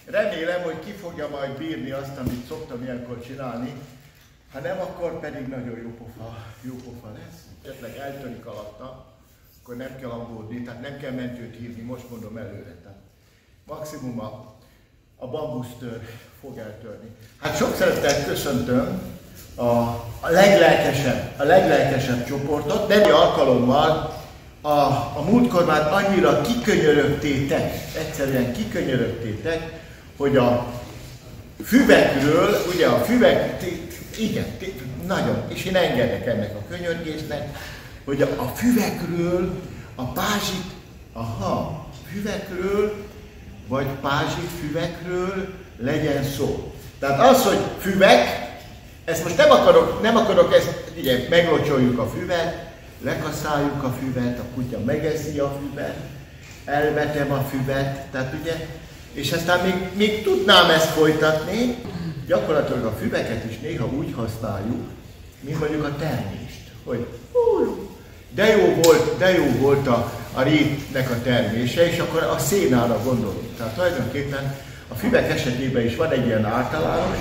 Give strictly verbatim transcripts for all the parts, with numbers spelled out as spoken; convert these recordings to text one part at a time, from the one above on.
Remélem, hogy ki fogja majd bírni azt, amit szoktam ilyenkor csinálni. Ha nem, akkor pedig nagyon jó pofa, jó pofa lesz. Esetleg eltörik alatta, akkor nem kell aggódni, tehát nem kell mentőt hívni, most mondom előre. Tehát maximum a, a bambusztör fog eltörni. Hát sok szeretettel köszöntöm a, a leglelkesebb, a leglelkesebb csoportot. Nemi alkalommal a, a múltkor már annyira kikönyörögtétek, egyszerűen kikönyörögtétek, hogy a füvekről, ugye a füvek, igen, nagyon, és én engedek ennek a könyörgésnek, hogy a, a füvekről, a pázsit, aha, füvekről, vagy pázsit füvekről legyen szó. Tehát az, hogy füvek, ezt most nem akarok, nem akarok ezt, ugye, meglocsoljuk a füvet, lekaszáljuk a füvet, a kutya megeszi a füvet, elvetem a füvet, tehát ugye, és aztán még, még tudnám ezt folytatni, gyakorlatilag a füveket is néha úgy használjuk, mint mondjuk a termést, hogy hú, de jó volt, de jó volt a, a rétnek a termése, és akkor a szénára gondolunk. Tehát tulajdonképpen a füvek esetében is van egy ilyen általános,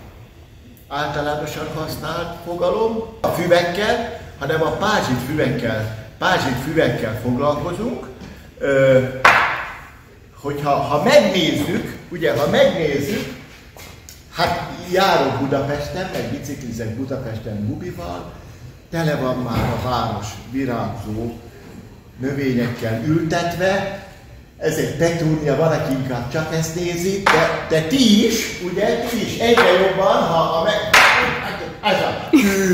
általánosan használt fogalom a füvekkel, hanem a pázsit füvekkel, pázsit füvekkel foglalkozunk. Ö, hogyha ha megnézzük, ugye ha megnézzük, hát járok Budapesten, meg biciklizek Budapesten bubival, tele van már a város virágzó növényekkel ültetve, ez egy petúnia, van, aki inkább csak ezt nézi, de, de ti is, ugye, ti is egyre jobban, ha a meg... Ez a...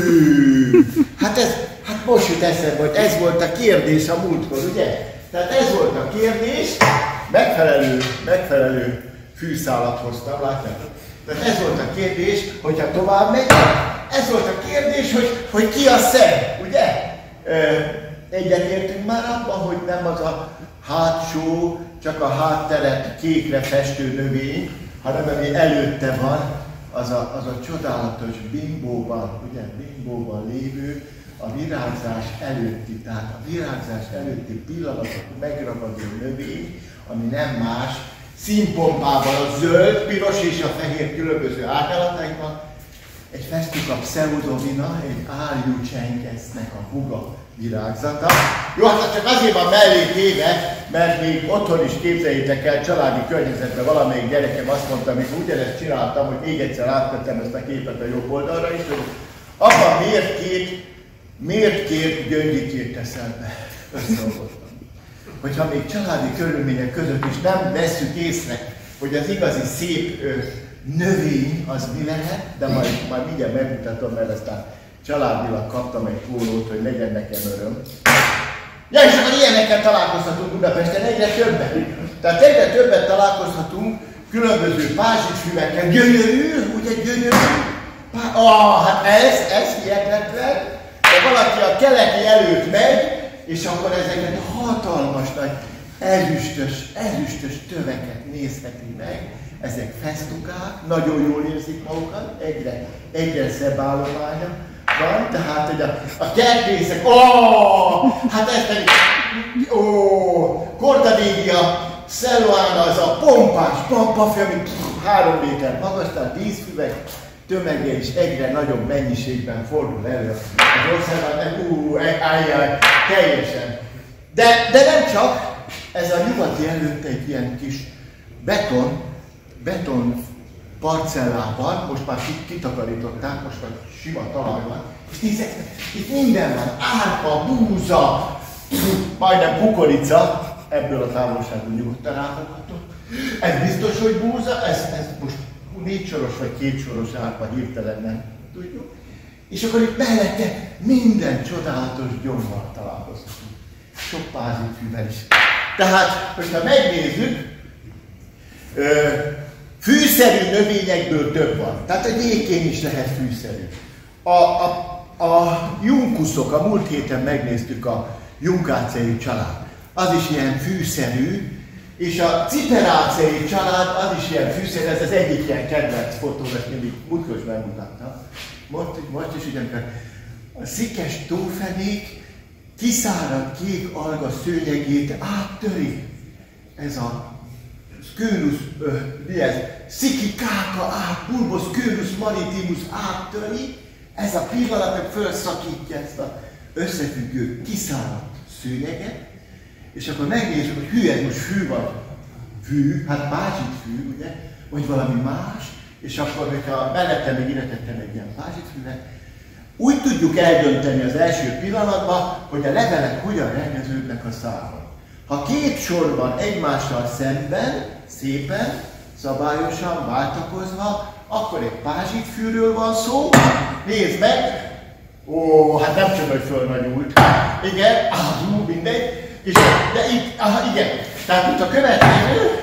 Hát ez, hát most jut eszembe, hogy ez volt a kérdés a múltkor, ugye? Tehát ez volt a kérdés, megfelelő, megfelelő fűszálat hoztam, látjátok? Tehát ez volt a kérdés, hogyha tovább megyek, ez volt a kérdés, hogy, hogy ki a szem, ugye? Egyetértünk már abban, hogy nem az a hátsó, csak a hátteret kékre festő növény, hanem ami előtte van, az a, az a csodálatos bimbóban, ugye, bimbóban lévő, a virágzás előtti, tehát a virágzás előtti pillanatot megragadó növény, ami nem más, színpompában a zöld, piros és a fehér különböző árnyalataiban, egy fesztika pseudovina, egy áljucsenkesznek a huga virágzata. Jó, hát csak azért van mellé téve, mert még otthon is képzeljétek el, családi környezetben valamelyik gyerekem azt mondta, amikor ugyanezt csináltam, hogy még egyszer áttettem ezt a képet a jobb oldalra is, hogy apa miért két, miért két gyöngyikét teszel be? Összeolvottam. Hogyha még családi körülmények között is nem vesszük észre, hogy az igazi szép ö, növény az mi lehet, de majd, majd mindjárt megmutatom, mert aztán családilag kaptam egy pólót, hogy legyen nekem öröm. Ja, és akkor ilyenekkel találkozhatunk Budapesten egyre többet. Tehát egyre többet találkozhatunk különböző pázsitfüvekkel. Gyönyörű, ugye gyönyörű? Pá ah, hát ez, ez hihetetlen. De valaki a keleti előtt megy, és akkor ezeket a hatalmas nagy ezüstös, ezüstös töveket nézheti meg. Ezek fesztukák, nagyon jól érzik magukat, egyre, egyre szebb állománya van, tehát hogy a, a kertészek, ó, hát ez pedig, ó, Cortadégia Celluana, az a pompás pompafű, ami három méter magas, tehát vízfüvek tömege is egyre nagyobb mennyiségben fordul elő az országban, ú, álljál, teljesen. De, de nem csak, ez a nyugati előtt egy ilyen kis beton, beton parcellában, most már kitakarították, most már sima talaj van, és nézzek, itt minden van, árpa, búza, majdnem kukorica, ebből a távolságból nyugodtan ráfogható. Ez biztos, hogy búza, ez, ez most négy soros vagy két soros árpa, hirtelen nem tudjuk. És akkor itt mellette minden csodálatos gyommal találkozhatunk. Sok pázsitfűvel is. Tehát, hogyha megnézzük, ö, fűszerű növényekből több van. Tehát egy ékén is lehet fűszerű. A, a, a junkuszok, a múlt héten megnéztük a Junkáceae család. Az is ilyen fűszerű, és a Ciperáceae család az is ilyen fűszerű, ez az egyik ilyen kedvenc fotó, ezt mindig múltkor is megmutattam. Most, most is ugyankor a szikes tófenék kiszáradt kék alga szőnyegét áttöri. Ez a Skönus, mi ez? Szikikáka át, Bulbus Skönus maritimus áttöri, ez a pillanat felszakítja ezt az összefüggő, kiszáradt szőnyeget, és akkor megnézzük, hogy hű, ez most fű vagy fű, hát pázsit fű, ugye, vagy valami más, és akkor, hogyha mellettem még ide tettem egy ilyen pázsitfüvet, úgy tudjuk eldönteni az első pillanatban, hogy a levelek hogyan rendeződnek a szálon. Ha két sor van egymással szemben, szépen, szabályosan, váltakozva, akkor egy pázsitfűről van szó. Nézd meg! Ó, hát nem csak, hogy fölnagyult. Igen, ah, mindegy. És, de itt, ah, igen. Tehát itt a következő.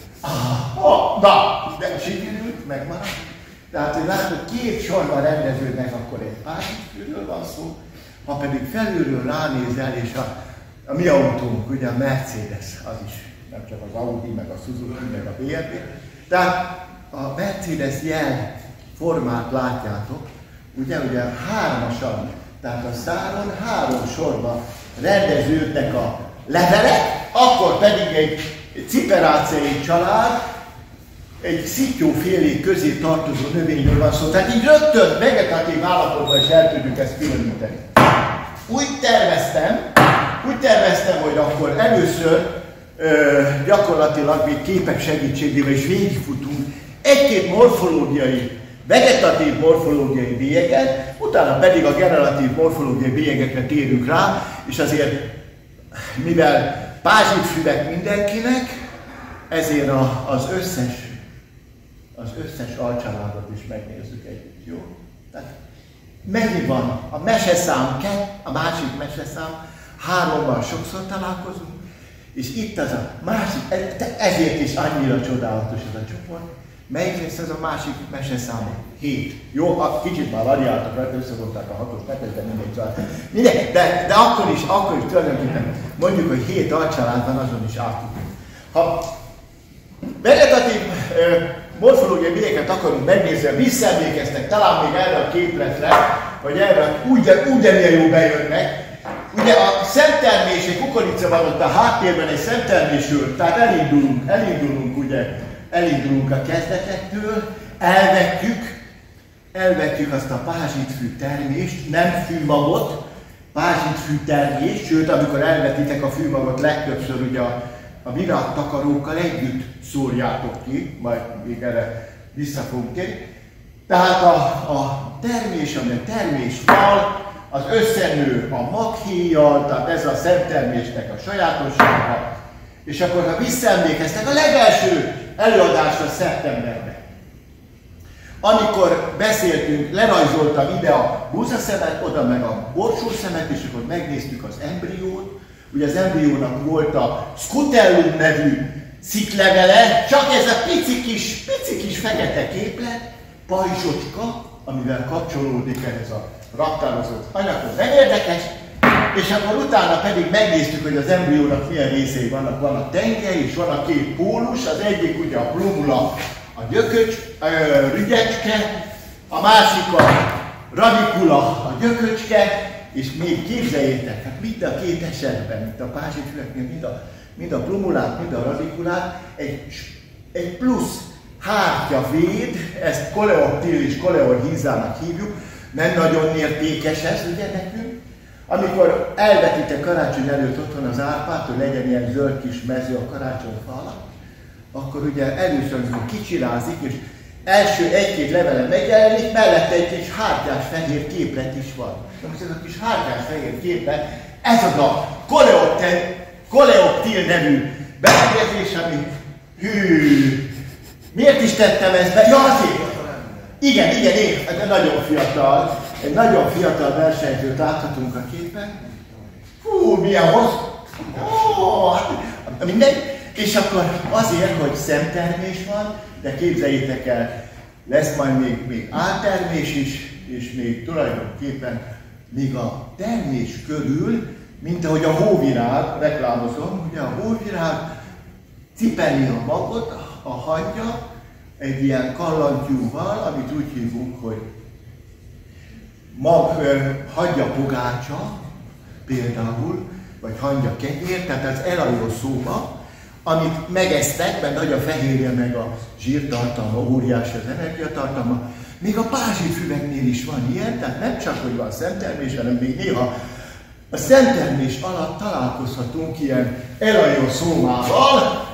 Ah, oh, na, de sikerült, megmaradt. Tehát, hogy látod, két sorban rendeződnek, akkor egy pázsitfűről van szó. Ha pedig felülről ránézel, és a, a mi autónk, ugye a Mercedes, az is, nem csak az Audi, meg a Suzuki, meg a bé em vé. Tehát a Mercedes jel formát látjátok, ugye, ugye hármasan, tehát a szálon három sorban rendeződnek a levelek, akkor pedig egy, egy ciperáceai család, egy szittyófélék közé tartozó növényről van szó. Tehát így rögtön vegetatív állapotban is el tudjuk ezt különíteni. Úgy terveztem, úgy terveztem, hogy akkor először ö, gyakorlatilag még képek segítségével is végigfutunk egy-két morfológiai, vegetatív morfológiai bélyeget, utána pedig a generatív morfológiai bélyegekre térünk rá, és azért, mivel pázsitfüvek mindenkinek, ezért a, az összes az összes alcsaládot is megnézzük együtt, jó? Tehát mennyi van? A meseszám kettő, a másik meseszám, hárommal sokszor találkozunk, és itt az a másik, ezért is annyira csodálatos ez a csoport. Melyik lesz ez a másik meseszám? Hét. Jó, a kicsit már variáltak rajta, összevonták a hatos netet, de mindegy család. Mindegy, de, de akkor is, akkor is tulajdonképpen mondjuk, hogy hét alcsalád van, azon is átudunk. Ha vegetatív morfológiai bélyeket akarunk megnézni, visszaemlékeztek talán még erre a képletre, vagy erre úgy, ugyanilyen jó bejönnek. Ugye a szemtermés, egy kukorica van ott a háttérben, egy szemtermésről, tehát elindulunk, elindulunk, ugye, elindulunk a kezdetektől, elvetjük, elvetjük azt a pázsitfű termést, nem fűmagot, pázsitfű termést, sőt, amikor elvetitek a fűmagot, legtöbbször ugye a a virágtakarókkal együtt szórjátok ki, majd még erre vissza fogunk térni. Tehát a, a termés, ami a termésfal, az összenő a maghéjjal, tehát ez a szemtermésnek a sajátossága. És akkor, ha visszaemlékeztek, a legelső előadásra szeptemberben, amikor beszéltünk, lerajzoltam ide a búzaszemet, oda meg a borsószemet, és akkor megnéztük az embriót. Ugye az embriónak volt a Scutellum nevű sziklevele, csak ez a pici kis, pici kis fekete képlet, pajzsocska, amivel kapcsolódik ehhez a raktározott anyaghoz, nem érdekes, és akkor utána pedig megnéztük, hogy az embriónak milyen részei vannak. Van a tengely, és van a két pólus, az egyik ugye a plumula, a gyököcs, a rügyecske, a másik a radikula, a gyököcske, és még képzeljétek, hát mind a két esetben, mint a pázsitfüveknél, mind a, mind a plumulát, mind a radikulát, egy, egy plusz hártya véd, ezt koleoptilis koleorhízának hívjuk, nem nagyon értékes ez ugye nekünk. Amikor elvetitek karácsony előtt otthon az árpát, hogy legyen ilyen zöld kis mező a karácsonyfa alatt, akkor ugye először kicsirázik, és első egy-két levele megjelenik, mellette egy kis hártyás fehér képlet is van. Na most ez a kis hártyás fehér képlet, ez az a koleoptil nevű berendezés, ami hű, miért is tettem ezt be? Ja, azért! Igen, igen, én, de nagyon fiatal, egy nagyon fiatal versenyzőt láthatunk a képen. Hú, milyen hossz! Ó, hát mindegy. És akkor azért, hogy szemtermés van, de képzeljétek el, lesz majd még, még áltermés is, és még tulajdonképpen még a termés körül, mint ahogy a hóvirág, reklámozom, ugye a hóvirág cipeli a magot, a hangya, egy ilyen kallantyúval, amit úgy hívunk, hogy mag, hangya pogácsa, például, vagy hangya kenyér, tehát az elajó szóba, amit megesztek, mert nagy a fehérje, meg a zsírtartalma, óriási az energiatartalma. Még a pázsitfüveknél is van ilyen, tehát nem csak, hogy van szemtermés, hanem még néha a szemtermés alatt találkozhatunk ilyen elajó-szómával.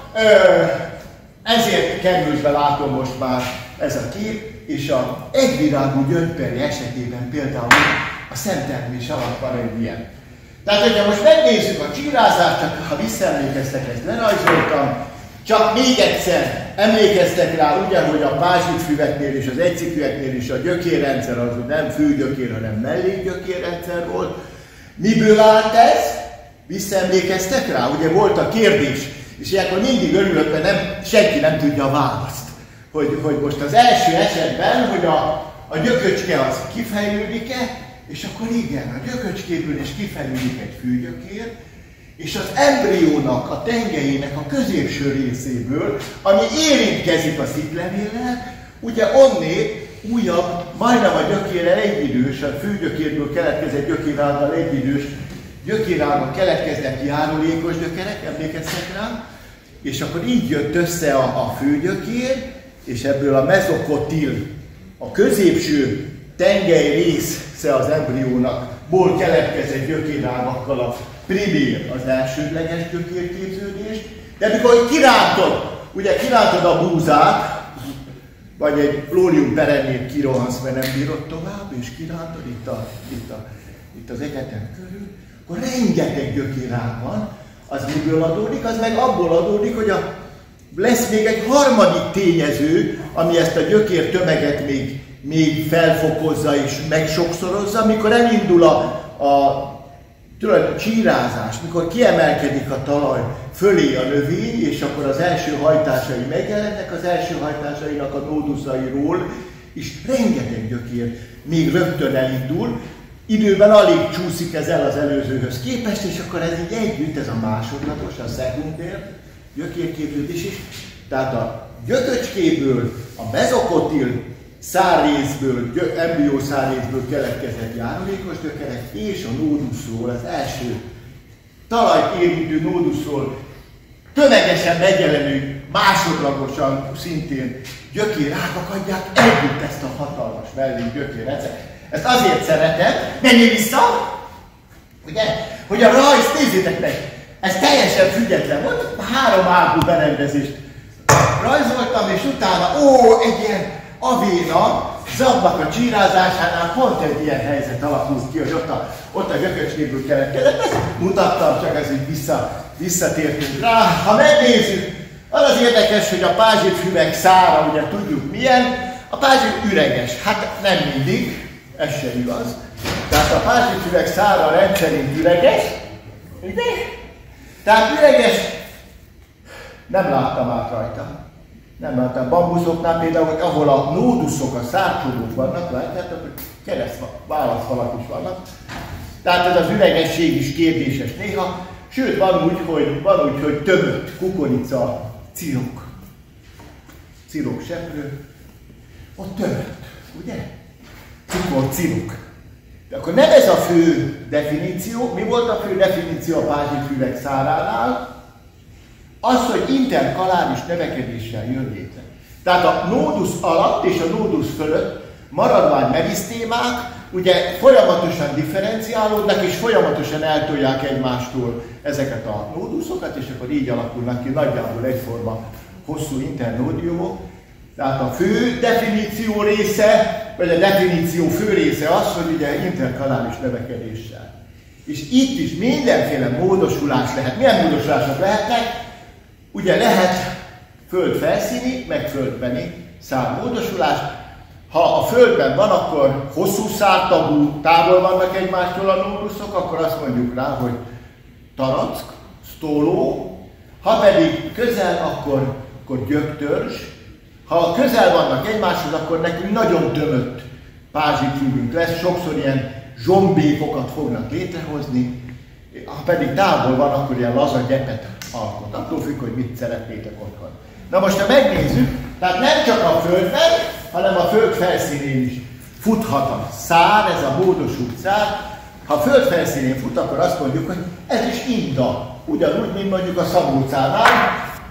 Ezért került be, látom most már ez a kép, és a egyvirágú gyöngyperje esetében például a szemtermés alatt van egy ilyen. Tehát, hogyha most megnézzük a csírázást, csak ha visszaemlékeztek, ezt lerajzoltam, csak még egyszer emlékeztek rá, ugye, hogy a pázsitfüveknél és az egyszikűeknél is a gyökérrendszer az nem főgyökér, hanem mellékgyökérrendszer volt. Miből állt ez? Visszaemlékeztek rá? Ugye volt a kérdés, és ilyenkor mindig örülök, mert nem, senki nem tudja a választ. Hogy, hogy most az első esetben, hogy a, a gyököcske az kifejlődik-e, és akkor igen, a gyököcskéből is kifejlődik egy főgyökér, és az embriónak, a tengelyének a középső részéből, ami érintkezik a sziklevéllel, ugye onnét újabb, majdnem a gyökérrel egyidős, a főgyökérből keletkezett gyökérággal egyidős gyökérággal keletkeznek járulékos gyökerek, emlékeztek rá? És akkor így jött össze a, a főgyökér, és ebből a mezokotil, a középső tengely része az embriónak, ból keletkezett gyökérágakkal a primér, az elsődleges gyökérképződés, de amikor kirántod, ugye kirántod a búzát, vagy egy lórium perennét kirohansz, mert nem bírod tovább, és kirántod itt, a, itt, a, itt az egyetem körül, akkor rengeteg gyökérág van, az miből adódik? Az meg abból adódik, hogy a, lesz még egy harmadik tényező, ami ezt a gyökér tömeget még, még felfokozza és megsokszorozza, amikor elindul a, a Tudod, a csírázás, mikor kiemelkedik a talaj fölé a növény, és akkor az első hajtásai megjelennek, az első hajtásainak a nóduszairól is rengeteg gyökér még rögtön elindul, időben alig csúszik ez el az előzőhöz képest, és akkor ez így együtt, ez a másodlagos, a szekundér gyökérképződés is. Tehát a gyököcskéből, a mezokotil szárrészből, embrió szárrészből keletkezett járulékos gyökerek, és a nóduszról, az első talajt érintő nóduszról tömegesen megjelenő, másodlagosan szintén gyökérágak adják együtt ezt a hatalmas mellék gyökérrendszert. Ezt azért szeretem, menjél vissza, ugye, hogy a rajz, nézzétek meg, ez teljesen független volt, három ágú berendezést rajzoltam, és utána, ó, egy ilyen avéna, zabnak a csírázásánál pont egy ilyen helyzet alakult ki, hogy ott a, ott a gyököcskéből keletkezett. Ezt mutattam, csak ez így vissza, visszatértünk rá. Ha megnézzük, az az érdekes, hogy a pázsitfüvek szára, ugye tudjuk milyen, a pázsit üreges. Hát nem mindig, ez sem igaz. Tehát a pázsitfüvek szára rendszerint üreges, ugye? Tehát üreges, nem láttam át rajta. Nem láttam. Bambuszoknál például, hogy ahol a nóduszok, a szárcsódók vannak, látjátok, hogy kereszt válaszfalak is vannak. Tehát ez az üregesség is kérdéses néha. Sőt, van úgy, hogy, van úgy, hogy tömött kukorica, cirok. Cirok seprő. Ott tömött, ugye? Cukor, cirok. De akkor nem ez a fő definíció. Mi volt a fő definíció a pázsitfüvek száránál? Az, hogy interkaláris növekedéssel jön létre. Tehát a nódusz alatt és a nódusz fölött maradvány merisztémák ugye folyamatosan differenciálódnak és folyamatosan eltolják egymástól ezeket a nóduszokat, és akkor így alakulnak ki nagyjából egyforma hosszú internódiumok. Tehát a fő definíció része, vagy a definíció fő része az, hogy ugye interkaláris növekedéssel. És itt is mindenféle módosulás lehet. Milyen módosulások lehetnek? Ugye lehet földfelszíni, meg földbeni szármódosulás. Ha a földben van, akkor hosszú szártagú, távol vannak egymástól a nóduszok, akkor azt mondjuk rá, hogy tarack, sztóló. Ha pedig közel, akkor, akkor gyöktörzs. Ha közel vannak egymáshoz, akkor nekünk nagyon tömött pázsitfüvünk lesz, sokszor ilyen zsombékokat fognak létrehozni. Ha pedig távol van, akkor ilyen laza gyepet alkot. Attól függ, hogy mit szeretnétek otthon. Na most, ha megnézzük, tehát nem csak a földben, hanem a föld felszínén is futhat a szár, ez a módosult szár. Ha a föld felszínén fut, akkor azt mondjuk, hogy ez is inda. Ugyanúgy, mint mondjuk a szabócánál,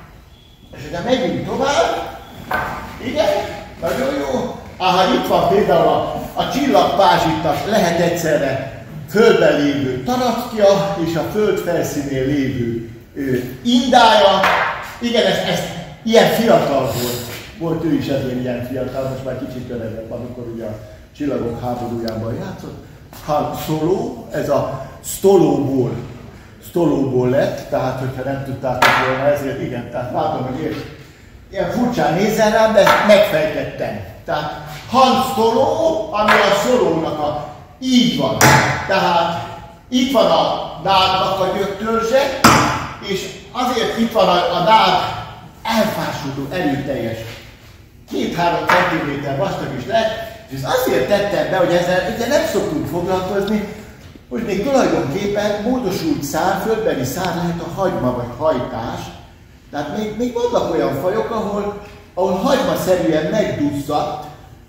És hogyha megyünk tovább, igen, nagyon jó. Aha, itt van például a, a csillagpázsittas, lehet egyszerre földben lévő tarackja és a föld felszínén lévő ő, indája. Igen, ez, ez ilyen fiatal volt. Volt ő is ezért ilyen fiatal, most már kicsit öregebb, amikor ugye a Csillagok háborújában játszott. Han Solo, ez a Stolóból, Stolóból lett, tehát hogyha nem tudtátok volna, ezért igen, tehát látom, hogy én ilyen furcsán nézzen rám, de ezt megfejtettem. Tehát Han Solo, ami a Solónak a, így van. Tehát itt van a nádnak a gyöktörzse, és azért itt van a, a nád elfásódó, erőteljes. két-három centiméter vastag is lehet, és ezt azért tettem be, hogy ezzel ugye nem szoktunk foglalkozni, hogy még tulajdonképpen módosult szár, földbeli szár lehet a hagyma vagy hajtás. Tehát még, még vannak olyan fajok, ahol, ahol hagymaszerűen megduzzadt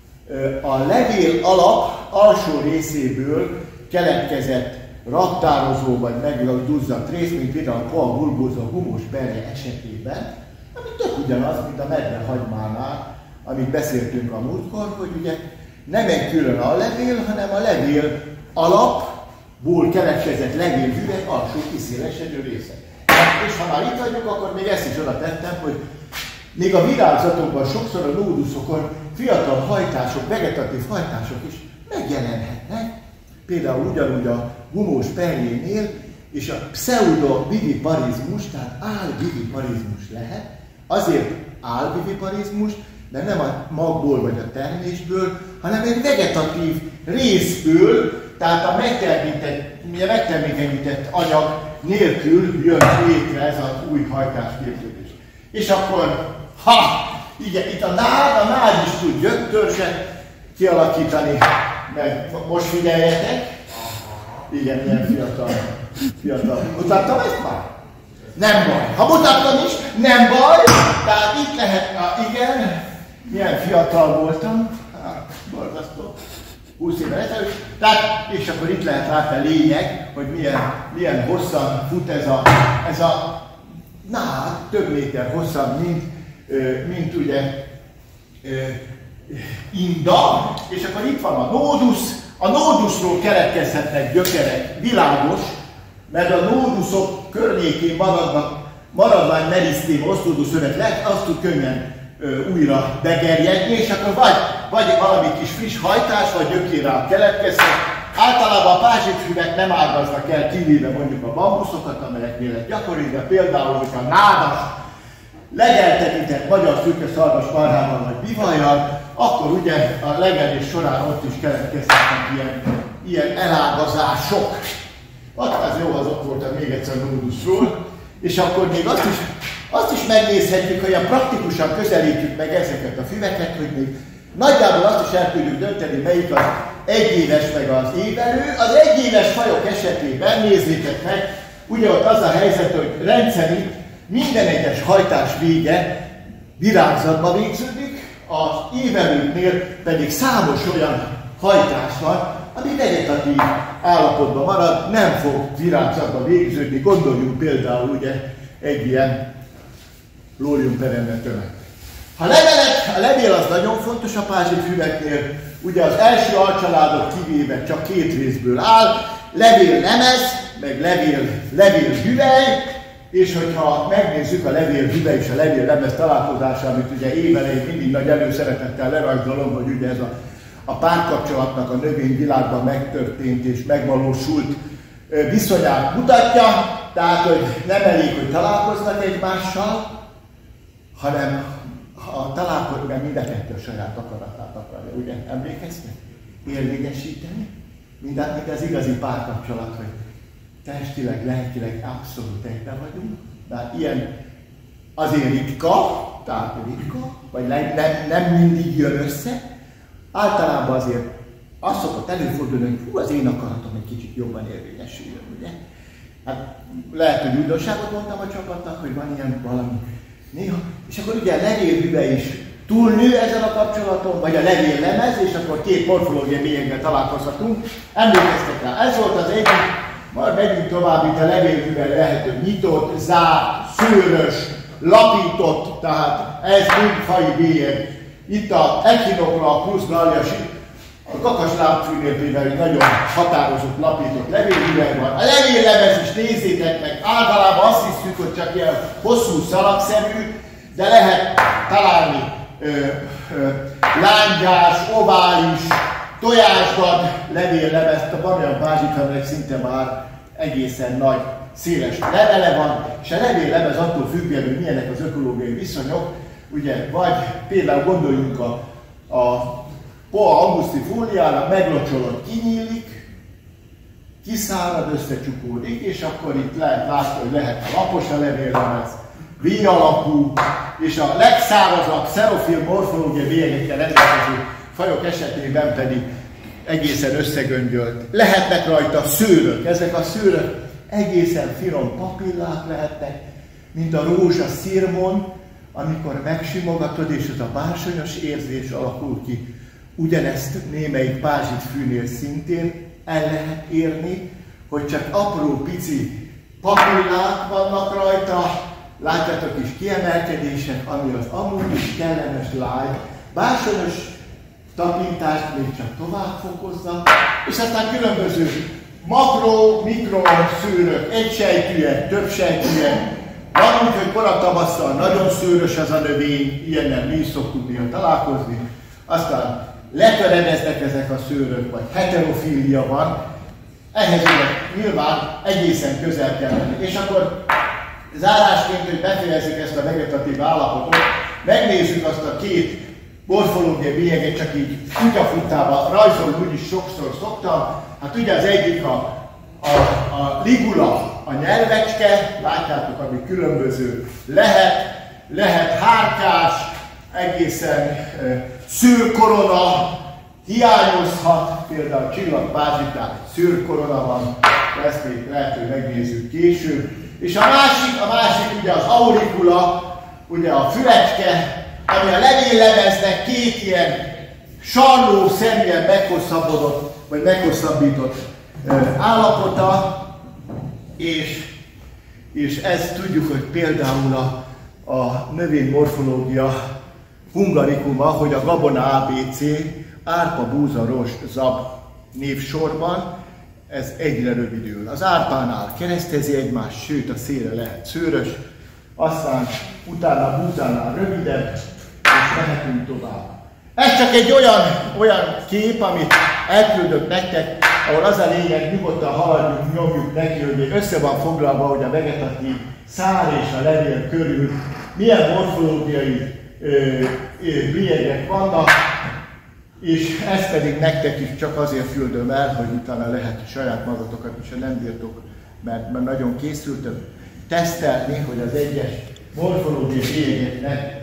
a levél alap alsó részéből keletkezett raktározó vagy megduzzadt rész, mint például a Coa bulbosa humos belje esetében, ami tök ugyanaz, mint a medvehagymánál, amit beszéltünk a múltkor, hogy ugye nem egy külön a levél, hanem a levél alapból keletkezett levélhüvely alsó kiszélesedő része. És ha már itt vagyunk, akkor még ezt is oda tettem, hogy még a virágzatokban sokszor a nóduszokon fiatal hajtások, vegetatív hajtások is megjelenhetnek. Például ugyanúgy a gumós perjénél, és a pseudoviviparizmus, tehát álviviparizmus lehet. Azért álviviparizmus, de nem a magból vagy a termésből, hanem egy vegetatív részből, tehát a megtermékenyített anyag nélkül jön létre ez az új hajtásképződés. És akkor, ha, igen, itt a nád, a nád is tud gyöktörzset kialakítani, meg most figyeljetek, igen, ilyen fiatal, fiatal. Mutattam ezt már? Nem baj. Ha mutattam is, nem baj, tehát itt lehet, na, igen, milyen fiatal voltam, hát, borzasztó, húsz évvel ezelőtt, tehát, és akkor itt lehet látni a lényeg, hogy milyen, milyen hosszan fut ez a, ez a nád, több méter hosszabb, mint, mint ugye inda, és akkor itt van a nódusz, a nóduszról keletkezhetnek gyökerek, világos, mert a nóduszok környékén maradnak maradvány merisztém, osztódószövet lehet, azt tud könnyen ö, újra begerjedni, és akkor vagy, vagy valami kis friss hajtás, vagy gyökérrel keletkezhet. Általában a pázsitfüvek nem ágaznak el, kivéve mondjuk a bambuszokat, amelyeknél ez gyakori, de például, hogyha nádas, legeltetített magyar szürke-szarvas marhával vagy bivajjal, akkor ugye a legelés során ott is keletkezhetnek ilyen, ilyen elágazások. Hát ez jó, az ott voltam még egyszer a nóduszról, és akkor még azt is, azt is megnézhetjük, hogy a praktikusan közelítjük meg ezeket a füveket, hogy még nagyjából azt is el tudjuk dönteni, melyik az egyéves meg az évelő. Az egyéves fajok esetében nézzétek meg, ugye ott az a helyzet, hogy rendszerint minden egyes hajtás vége virágzatba végződik, az évelőknél pedig számos olyan hajtás van, ami vegetatív állapotban marad, nem fog virágzatba végződni. Gondoljunk például ugye egy ilyen Lolium perenne tömeg. A levelek, a levél az nagyon fontos a pázsitfüveknél, ugye az első alcsaládot kivéve csak két részből áll, levéllemez, meg levél, levélhüvely, és hogyha megnézzük a levélhüvely és a levéllemez találkozását, amit ugye évelején mindig nagy előszeretettel lerajzolom, hogy ugye ez a a párkapcsolatnak a növényvilágban megtörtént és megvalósult viszonyát mutatja, tehát hogy nem elég, hogy találkoznak egymással, hanem ha találkozik, mert mind a kettő a saját akaratát akarja, ugye emlékeztek? Érvényesíteni. Mindent, mint az igazi párkapcsolat, hogy testileg, lelkileg abszolút egyben vagyunk, de ilyen azért ritka, tehát ritka, vagy nem, nem mindig jön össze. Általában azért azt szokott előfordulni, hogy hú, az én akaratom egy kicsit jobban érvényesüljön, ugye? Hát lehet, hogy újdonságot mondtam a csapatnak, hogy van ilyen valami néha. És akkor ugye a levélhüvely is túlnő ezen a kapcsolaton, vagy a levéllemez, és akkor két morfológiai lényeggel találkozhatunk. Emlékeztek rá, ez volt az egyik, majd megyünk tovább, itt a levélhüvely lehető nyitott, zárt, szőrös, lapított, tehát ez mind faji bélyeg. Itt a Echinoclea plus gallia, a kakaslábfűnél például egy nagyon határozott lapított levélüveg van. A levéllemez is nézzétek meg, általában azt hiszük, hogy csak ilyen hosszú szalagszerű, de lehet találni ö, ö, lángyás, ovális, tojásgad levéllemezt, a Bamyan Pázsikanek szinte már egészen nagy, széles levele van, és a levéllemez attól függően, hogy milyenek az ökológiai viszonyok, ugye, vagy például gondoljunk a, a Poa auguszti fóliára, meglocsolod, kinyílik, kiszárad, összecsukódik, és akkor itt lehet látni, hogy lehet a lapos a levéllemez, V-alakú, és a legszárazabb xerofil morfológiai bélyegekkel rendelkező fajok esetében pedig egészen összegöngyölt. Lehetnek rajta szőrök, ezek a szőrök egészen finom papillák lehetnek, mint a rózsaszirmon, amikor megsimogatod, és az a bársonyos érzés alakul ki. Ugyanezt némelyik pázsitfűnél szintén el lehet érni, hogy csak apró pici papillák vannak rajta, látjátok is kiemelkedések, ami az amúgy is kellemes lágy, bársonyos tapintást még csak tovább fokozza, és aztán különböző makro, mikro szőrök, egysejtűek, többsejtűek. Van úgy, hogy koratavasszal nagyon szőrös az a növény, ilyennel mi is szoktunk néha találkozni, aztán letöredeznek ezek a szőrök, vagy heterofília van, ehhez nyilván egészen közel kell lenni. És akkor zárásként, hogy befejezzük ezt a vegetatív állapotot, megnézzük azt a két morfológiai bélyeget, csak így kutyafutában rajzolni, úgyis sokszor szoktam. Hát ugye az egyik a, a, a ligula, a nyelvecske, látjátok, ami különböző lehet, lehet hárkás, egészen e, szőrkorona, hiányozhat, például csillagpázsitán szőrkorona van, ezt még lehet, hogy megnézzük később. És a másik, a másik ugye az auricula, ugye a fülecske, ami a levéllemeznek két ilyen sarlószerűen meghosszabbodott, vagy meghosszabbított e, állapota, és, és ezt tudjuk, hogy például a, a növénymorfológia hungaricuma, hogy a gabona á bé cé, árpa, búza, rost, zab névsorban, ez egyre rövidül. Az árpánál keresztezi egymást, sőt a szélre lehet szőrös, aztán utána a búzánál rövidebb, és mehetünk tovább. Ez csak egy olyan, olyan kép, amit elküldök nektek, ahol az a lényeg, nyugodtan haladjunk, nyomjuk neki, hogy össze van foglalva, hogy a vegetatív szár és a levél körül milyen morfológiai bélyegek vannak, és ezt pedig nektek is csak azért küldöm el, hogy utána lehet saját magatokat is, ha nem bírtok, mert, mert nagyon készültök, tesztelni, hogy az egyes morfológiai bélyegeknek,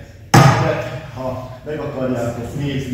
ha meg akarjátok nézni.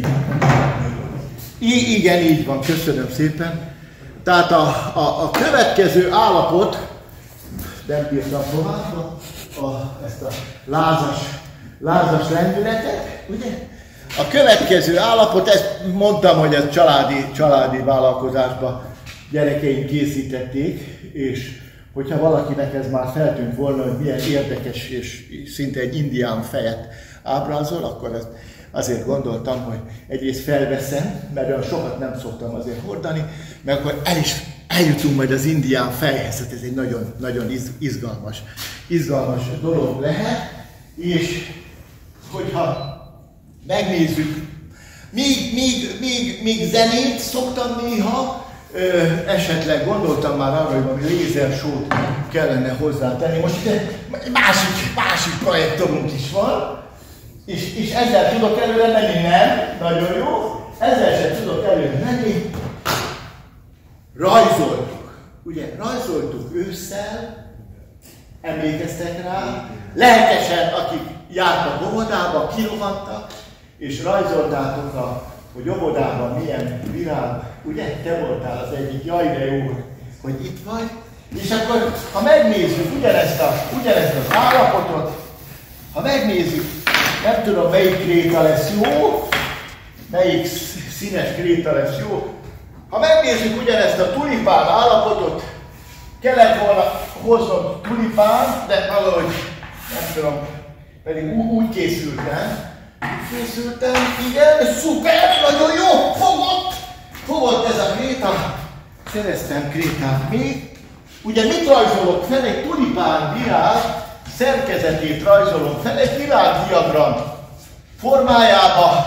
I igen, így van, köszönöm szépen. Tehát a, a, a következő állapot, nem bírtam tovább, a, ezt a lázas, lázas lendületet, ugye? A következő állapot, ezt mondtam, hogy ez családi, családi vállalkozásban gyerekeim készítették, és hogyha valakinek ez már feltűnt volna, hogy milyen érdekes és szinte egy indián fejet ábrázol, akkor ezt azért gondoltam, hogy egyrészt felveszem, mert olyan sokat nem szoktam azért hordani, mert akkor el is eljutunk majd az indián fejhez, hát ez egy nagyon, nagyon izgalmas, izgalmas dolog lehet, és hogyha megnézzük, még, még, még, még zenét szoktam néha, ö, esetleg gondoltam már arra, hogy valami lézersót kellene hozzátenni. Most itt egy másik, másik projektorunk is van, és, és ezzel tudok előre menni, nem? Nagyon jó. Ezzel sem tudok előre menni. Rajzoltuk. Ugye, rajzoltuk ősszel, emlékeztek rá. Lelkesen, akik jártak óvodába, kirohantak, és rajzoltátok, a, hogy óvodában milyen virág, ugye? Te voltál az egyik, jaj de jó, hogy itt vagy. És akkor, ha megnézzük ugyanezt, a, ugyanezt az állapotot, ha megnézzük, nem tudom melyik kréta lesz jó, melyik színes kréta lesz jó. Ha megnézzük ugyanezt a tulipán állapotot, kellett volna hoznom tulipán, de valahogy nem tudom, Pedig úgy, úgy készültem. Úgy készültem, igen, szuper, nagyon jó, fogott! Fogott ez a kréta. Szereztem krétát még. Ugye mit rajzolok fel? Egy tulipán virág szerkezetét rajzolok fel, egy világdiagram formájába.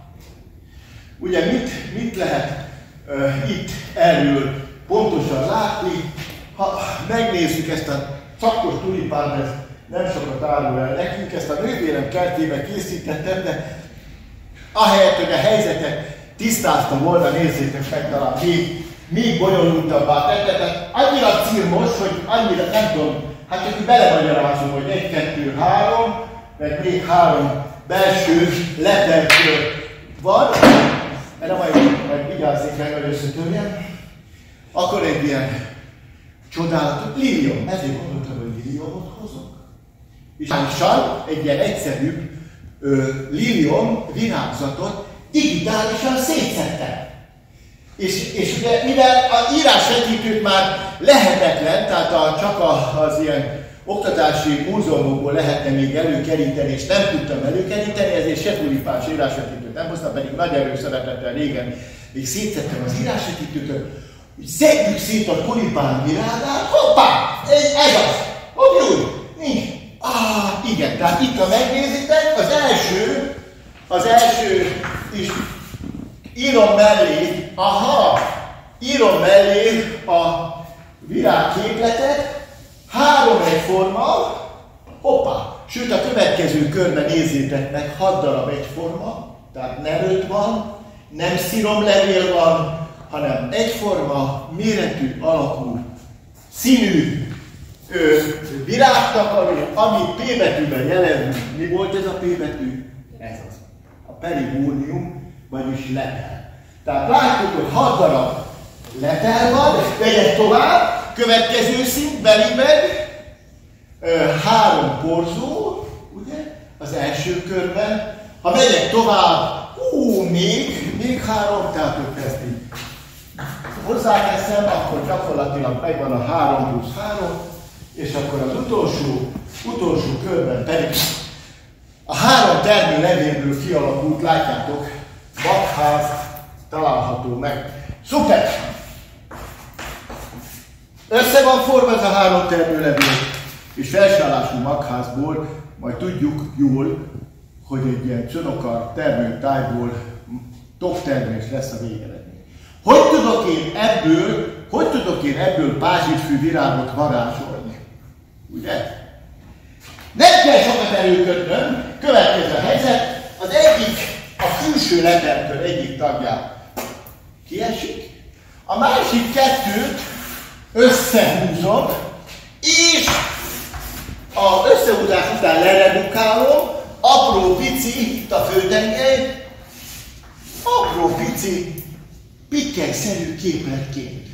Ugye mit, mit lehet uh, itt erről pontosan látni? Ha megnézzük ezt a szakkos tulipánt, ez nem sokat árul el nekünk, ezt a nővérem kertében készítettem, de ahelyett, hogy a helyzetet tisztázta volna, nézzétek meg, talán még, még bonyolultabbá tette, tehát annyira cirmos, hogy annyira nem tudom, hát csak belemagyarázom, hogy egy, kettő, három, meg még három belső lepelkör van, erre majd, majd vigyázzék meg, hogy összetörjem. Akkor egy ilyen csodálatos lilium, ezért gondoltam, hogy liliumot hozok. És lassan egy ilyen egyszerűbb ö, lilium virágzatot digitálisan szétszedtem. És, és ugye, mivel a írássegítőt már lehetetlen, tehát a, csak a, az ilyen oktatási múzeumokból lehetne még előkeríteni, és nem tudtam előkeríteni, ezért se tulipás írássegítőt nem hoztam, pedig nagy erőszeretettel régen még szétszedtem az írássegítőt, hogy szedjük szét a tulipán virágát, hoppá! Ez az! Hopp, úgy! Nincs! Ah, igen, tehát itt, ha megnézitek, az első, az első is írom mellé, aha, írom mellé a virágképletet, három egyforma, hoppá, sőt a következő körben nézzétek meg, hat darab egyforma, tehát nem öt van, nem sziromlevél van, hanem egyforma, méretű, alakú, színű ö, virágtakaró, amit P betűben jelent. Mi volt ez a P betű? Ez az. A perigónium, vagyis letel. Tehát látjuk, hogy hat darab letel van, vegyek tovább, következő szint, belében, ö, három porzó, ugye, az első körben. Ha megyek tovább, ú, még, még három, tehát hogy ezt így hozzáteszem, akkor gyakorlatilag megvan a három plusz három, és akkor az utolsó, utolsó körben pedig a három termő levélből kialakult, látjátok, magház található meg. Szuper! Össze van forma ez a három termő levél, és felsállású magházból majd tudjuk jól, hogy egy ilyen csonokar termőtájból toktermés lesz a végeredmény. Hogy tudok én ebből, hogy tudok én ebből pázsitfű virágot varázsolni? Ugye? Nem kell sokat előködnöm, következő a helyzet, az egyik, a külső leperkör egyik tagját kiesik, a másik kettőt összehúzom, és az összehúzás után leredukálom, apró pici, itt a főtengely, apró pici, pikkelyszerű képletként.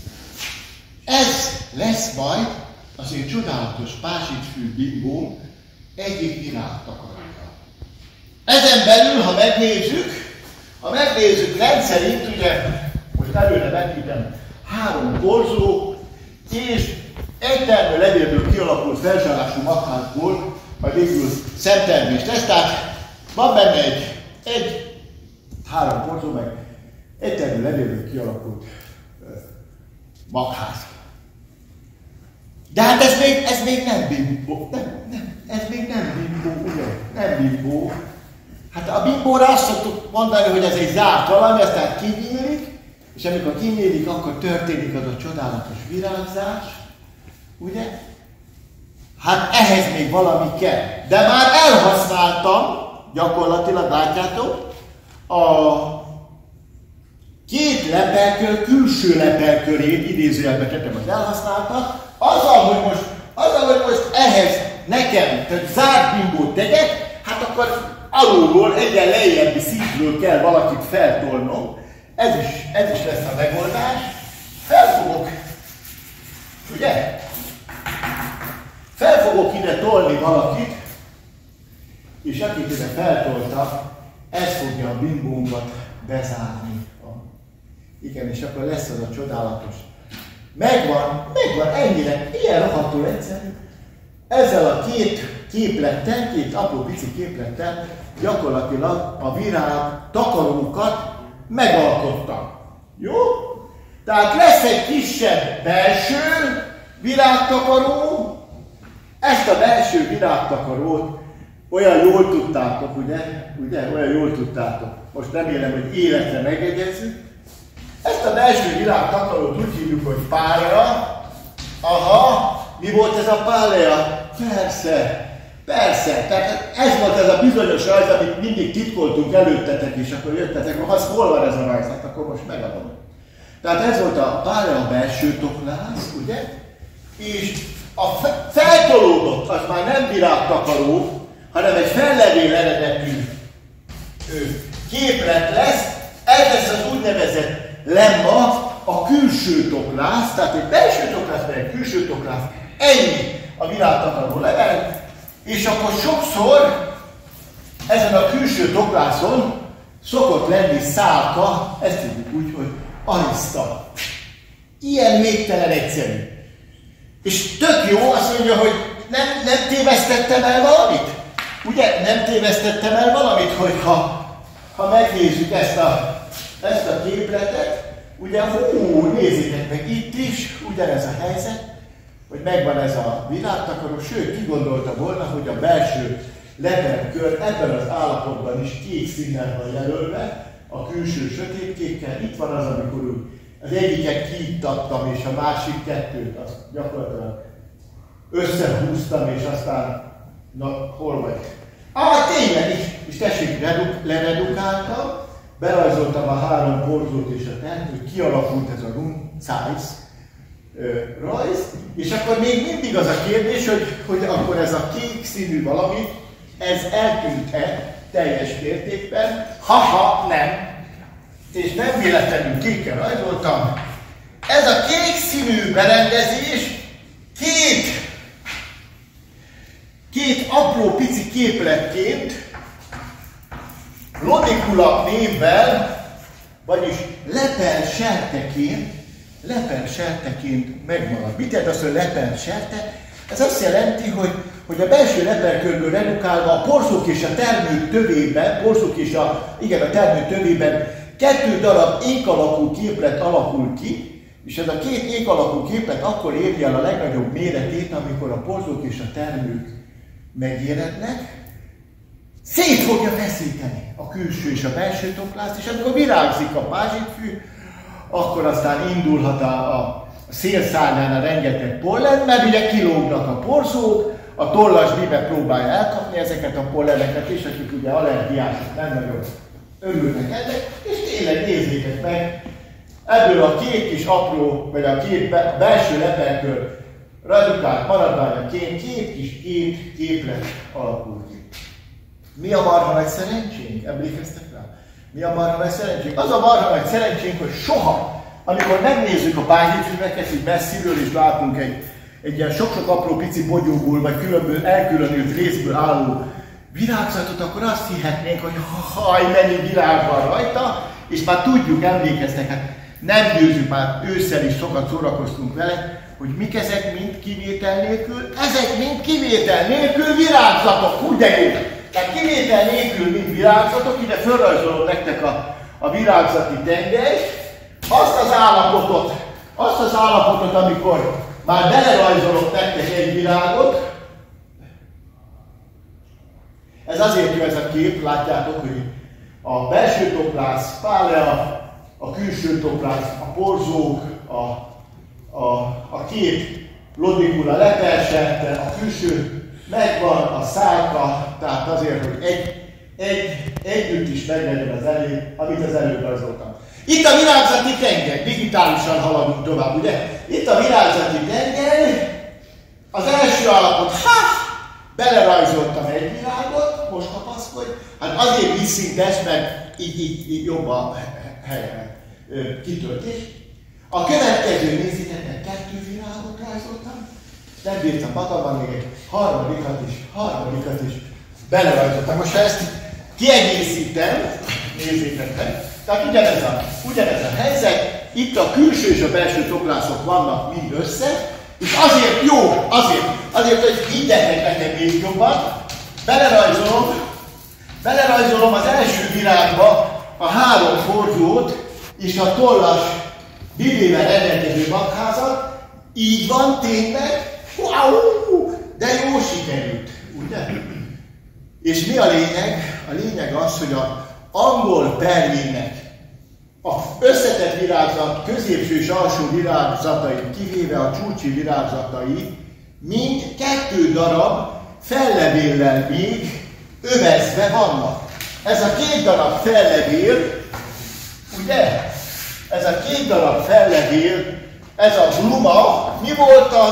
Ez lesz majd az én csodálatos pázsitfű bimbóm egyik virágtakarója. Ezen belül, ha megnézzük, ha megnézzük rendszerint, ugye, most előre vetítem, három borzó, és egy termő levélből kialakult felsállású magházból, majd végül szemtermés lesz, tehát van benne egy, egy három borzó, meg egy termő levélből kialakult uh, magház. De hát ez még, ez még nem bimbó, nem, nem, ez még nem bimbó, ugye? Nem bimbó. Hát a bimbóra azt szoktuk mondani, hogy ez egy zárt valami, aztán kinyílik, és amikor kinyílik, akkor történik az a csodálatos virágzás, ugye? Hát ehhez még valami kell. De már elhasználtam, gyakorlatilag látjátok, a két lepelkör, külső lepelkörét, idézőjelbe tettem az elhasználtat, azzal, hogy most, azzal, hogy most ehhez nekem, tehát zárt bimbót tegyek, hát akkor alulról, egyen lejjebbi szintről kell valakit feltolnom. Ez is, ez is lesz a megoldás. Felfogok, ugye? Felfogok ide tolni valakit, és akit ide feltolta, ez fogja a bimbómat bezárni. Igen, és akkor lesz az a csodálatos. Megvan, megvan, ennyire, ilyen rohadtul egyszerű. Ezzel a két képlettel, két apró pici képlettel gyakorlatilag a virág takarókat megalkottam. Jó? Tehát lesz egy kisebb belső virágtakaró, ezt a belső virágtakarót olyan jól tudtátok, ugye? Ugye? Olyan jól tudtátok. Most remélem, hogy életre megjegyezzük. Ezt a belső virágtakarót úgy hívjuk, hogy pálea. Aha, mi volt ez a pálea? Persze, persze. Tehát ez volt ez a bizonyos rajz, amit mindig titkoltunk előttetek, és akkor jöttetek, ha az hol van ez a rajz, hát akkor most megadom. Tehát ez volt a pálea belső toklász, ugye? És a feltolódott, az már nem virágtakaró, hanem egy fellevél eredetű képlet lesz. Ez lesz az úgynevezett lemma, a külső toklász, tehát egy belső toklász, meg egy külső toklász. Ennyi a virágtakaró level. És akkor sokszor ezen a külső toklászon szokott lenni szálka, ezt tudjuk úgy, hogy ariszta. Ilyen végtelen egyszerű. És tök jó, azt mondja, hogy nem, nem tévesztettem el valamit? Ugye nem tévesztettem el valamit, hogyha ha megnézzük ezt a, ezt a képletet, ugye hú, nézzétek meg itt is, ugyanez a helyzet, hogy megvan ez a virágtakaró, sőt, ki gondolta volna, hogy a belső levelkör ebben az állapotban is kék színnel van jelölve, a külső sötétkékkel. Itt van az, amikor úgy az egyiket kiittattam, és a másik kettőt azt gyakorlatilag összehúztam, és aztán, na, hol vagy? Ah, tényleg is, és tessék, leredukáltam, berajzoltam a három porzót és a termőt, kialakult ez a Rundzeiss rajz, és akkor még mindig az a kérdés, hogy, hogy akkor ez a kék színű valami, ez eltűnt-e teljes mértékben? Ha-ha, nem. És nem véletlenül kékkel rajzoltam. Ez a kék színű berendezés két, két apró pici képletként, lodikula névvel, vagyis lepel-serteként, lepel-serteként megmarad. Mit jelent az, hogy lepel-serte? Ez azt jelenti, hogy, hogy a belső lepelkörből redukálva a porzók és a termők tövében, porzók és a, igen, a termő tövében kettő darab ék alakú képlet alakul ki, és ez a két ék alakú képlet akkor éri el a legnagyobb méretét, amikor a porzók és a termők megérednek, szét fogja feszíteni a külső és a belső toklászt, és amikor virágzik a pázsitfű, akkor aztán indulhat a, a szélszárnyán a rengeteg pollen, mert ugye kilógnak a porzók, a tollas bibe próbálja elkapni ezeket a polleneket, és akik ugye allergiások nem nagyon örülnek ennek, és tényleg nézzétek meg, ebből a két kis apró, vagy a két belső lepelkör redukált maradványaként két kis két képlet alakul ki. Mi a marha nagy szerencsénk? Emlékeztek rá? Mi a marha nagy szerencsénk? Az a marha nagy szerencsénk, hogy soha, amikor megnézzük a pázsitfüveket, így messziről is látunk egy, egy ilyen sok-sok apró pici bogyóból, vagy különböző elkülönült részből álló virágzatot, akkor azt hihetnénk, hogy haj, mennyi virág van rajta, és már tudjuk, emlékeztek, hát nem győzzük, már ősszel is sokat szórakoztunk vele, hogy mik ezek mind kivétel nélkül, ezek mind kivétel nélkül virágzatok, úgy de jó! Tehát kivétel nélkül mind virágzatok, ide felrajzolom nektek a, a virágzati tengelyt, azt az állapotot, azt az állapotot, amikor már belerajzolok nektek egy virágot. Ez azért jó ez a kép, látjátok, hogy a belső toklász, pálea, a külső toklász, a porzók, a, a, a két lodikula lepelserte, a külső megvan, a szálka, tehát azért, hogy egy, egy, együtt is meglegyen az elő, amit az előbb rajzoltam. Itt a virágzati tengely, digitálisan haladunk tovább, ugye? Itt a virágzati tengely, az első állapot, ha! Belerajzoltam egy virágot, most kapaszkodj, hát azért vízszintes, mert így, így, így jobb a helyen kitöltés. A következő, nézzétek meg, kettő virágot rajzoltam, nem bírtam magamban, még egy harmadikat is, harmadikat is belerajzoltam. Most ha ezt kiegészítem, nézzétek meg, tehát ugyanez a, ugyanez a helyzet, itt a külső és a belső toklászok vannak mind össze, És azért jó, azért, azért, hogy higgyetek nekem még jobban, belerajzolom, belerajzolom az első virágba a három forgót és a tollas bivével rendelkező bakházat. Így van, tényleg? Wow! De jó sikerült, ugye? És mi a lényeg? A lényeg az, hogy az angol Berlinnek az összetett virágzat, középső és alsó virágzatai, kivéve a csúcsi virágzatai, mind kettő darab fellevéllel még övezve vannak. Ez a két darab fellevél, ugye? Ez a két darab fellevél, ez a bluma, mi volt az?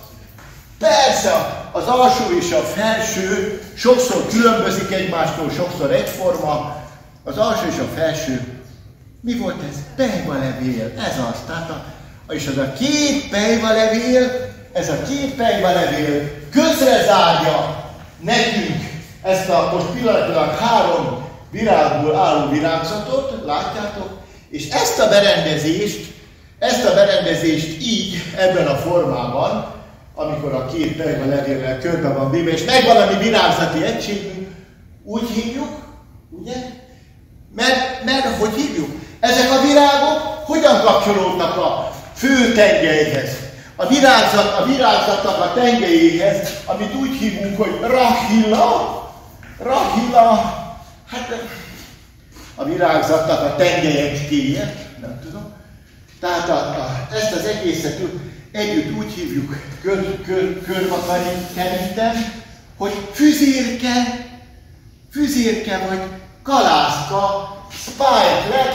Persze, az alsó és a felső sokszor különbözik egymástól, sokszor egyforma. Az alsó és a felső, mi volt ez? Pejvalevél, ez az. Tehát a, és az a két pejvalevél, ez a két pejvalevél közrezárja nekünk ezt a most pillanatilag három virágból álló virágzatot, látjátok? És ezt a berendezést, ezt a berendezést így, ebben a formában, amikor a két pejvalevéllel körbe van véve, és megvan a mi virágzati egységünk, úgy hívjuk, ugye? Mert, mert hogy hívjuk? Ezek a virágok hogyan kapcsolódnak a fő tengelyhez? A virágzat, a virágzatnak a tengelyéhez, amit úgy hívunk, hogy rahilla, rahilla, hát a virágzatnak a tengelyecskéje, nem tudom. Tehát a, a, ezt az egészet együtt úgy hívjuk, kör, kör, körbe kerítem, hogy füzérke, füzérke vagy kalászka, spikelet,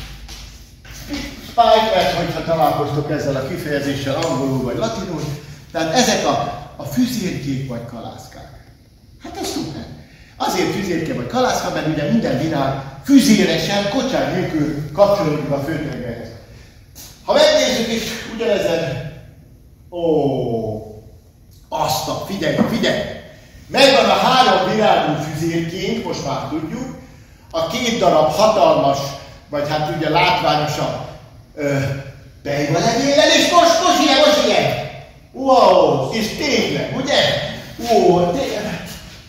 spikelet, hogyha találkoztok ezzel a kifejezéssel angolul vagy latinul, tehát ezek a, a füzérkék vagy kalászkák. Hát ez szuper. Azért füzérke vagy kalászka, mert ugye minden virág füzéresen, kocsár nélkül kapcsolódik a főtengelyhez. Ha megnézzük is ugyanezen, ó, azt a, figyelj, figyelj! Megvan a három virágú füzérkénk, most már tudjuk, a két darab hatalmas, vagy hát ugye látványosabb pejvalevéllel, és most, most ilyen, most ilyen! Wow, és tényleg, ugye? Ó, tényleg,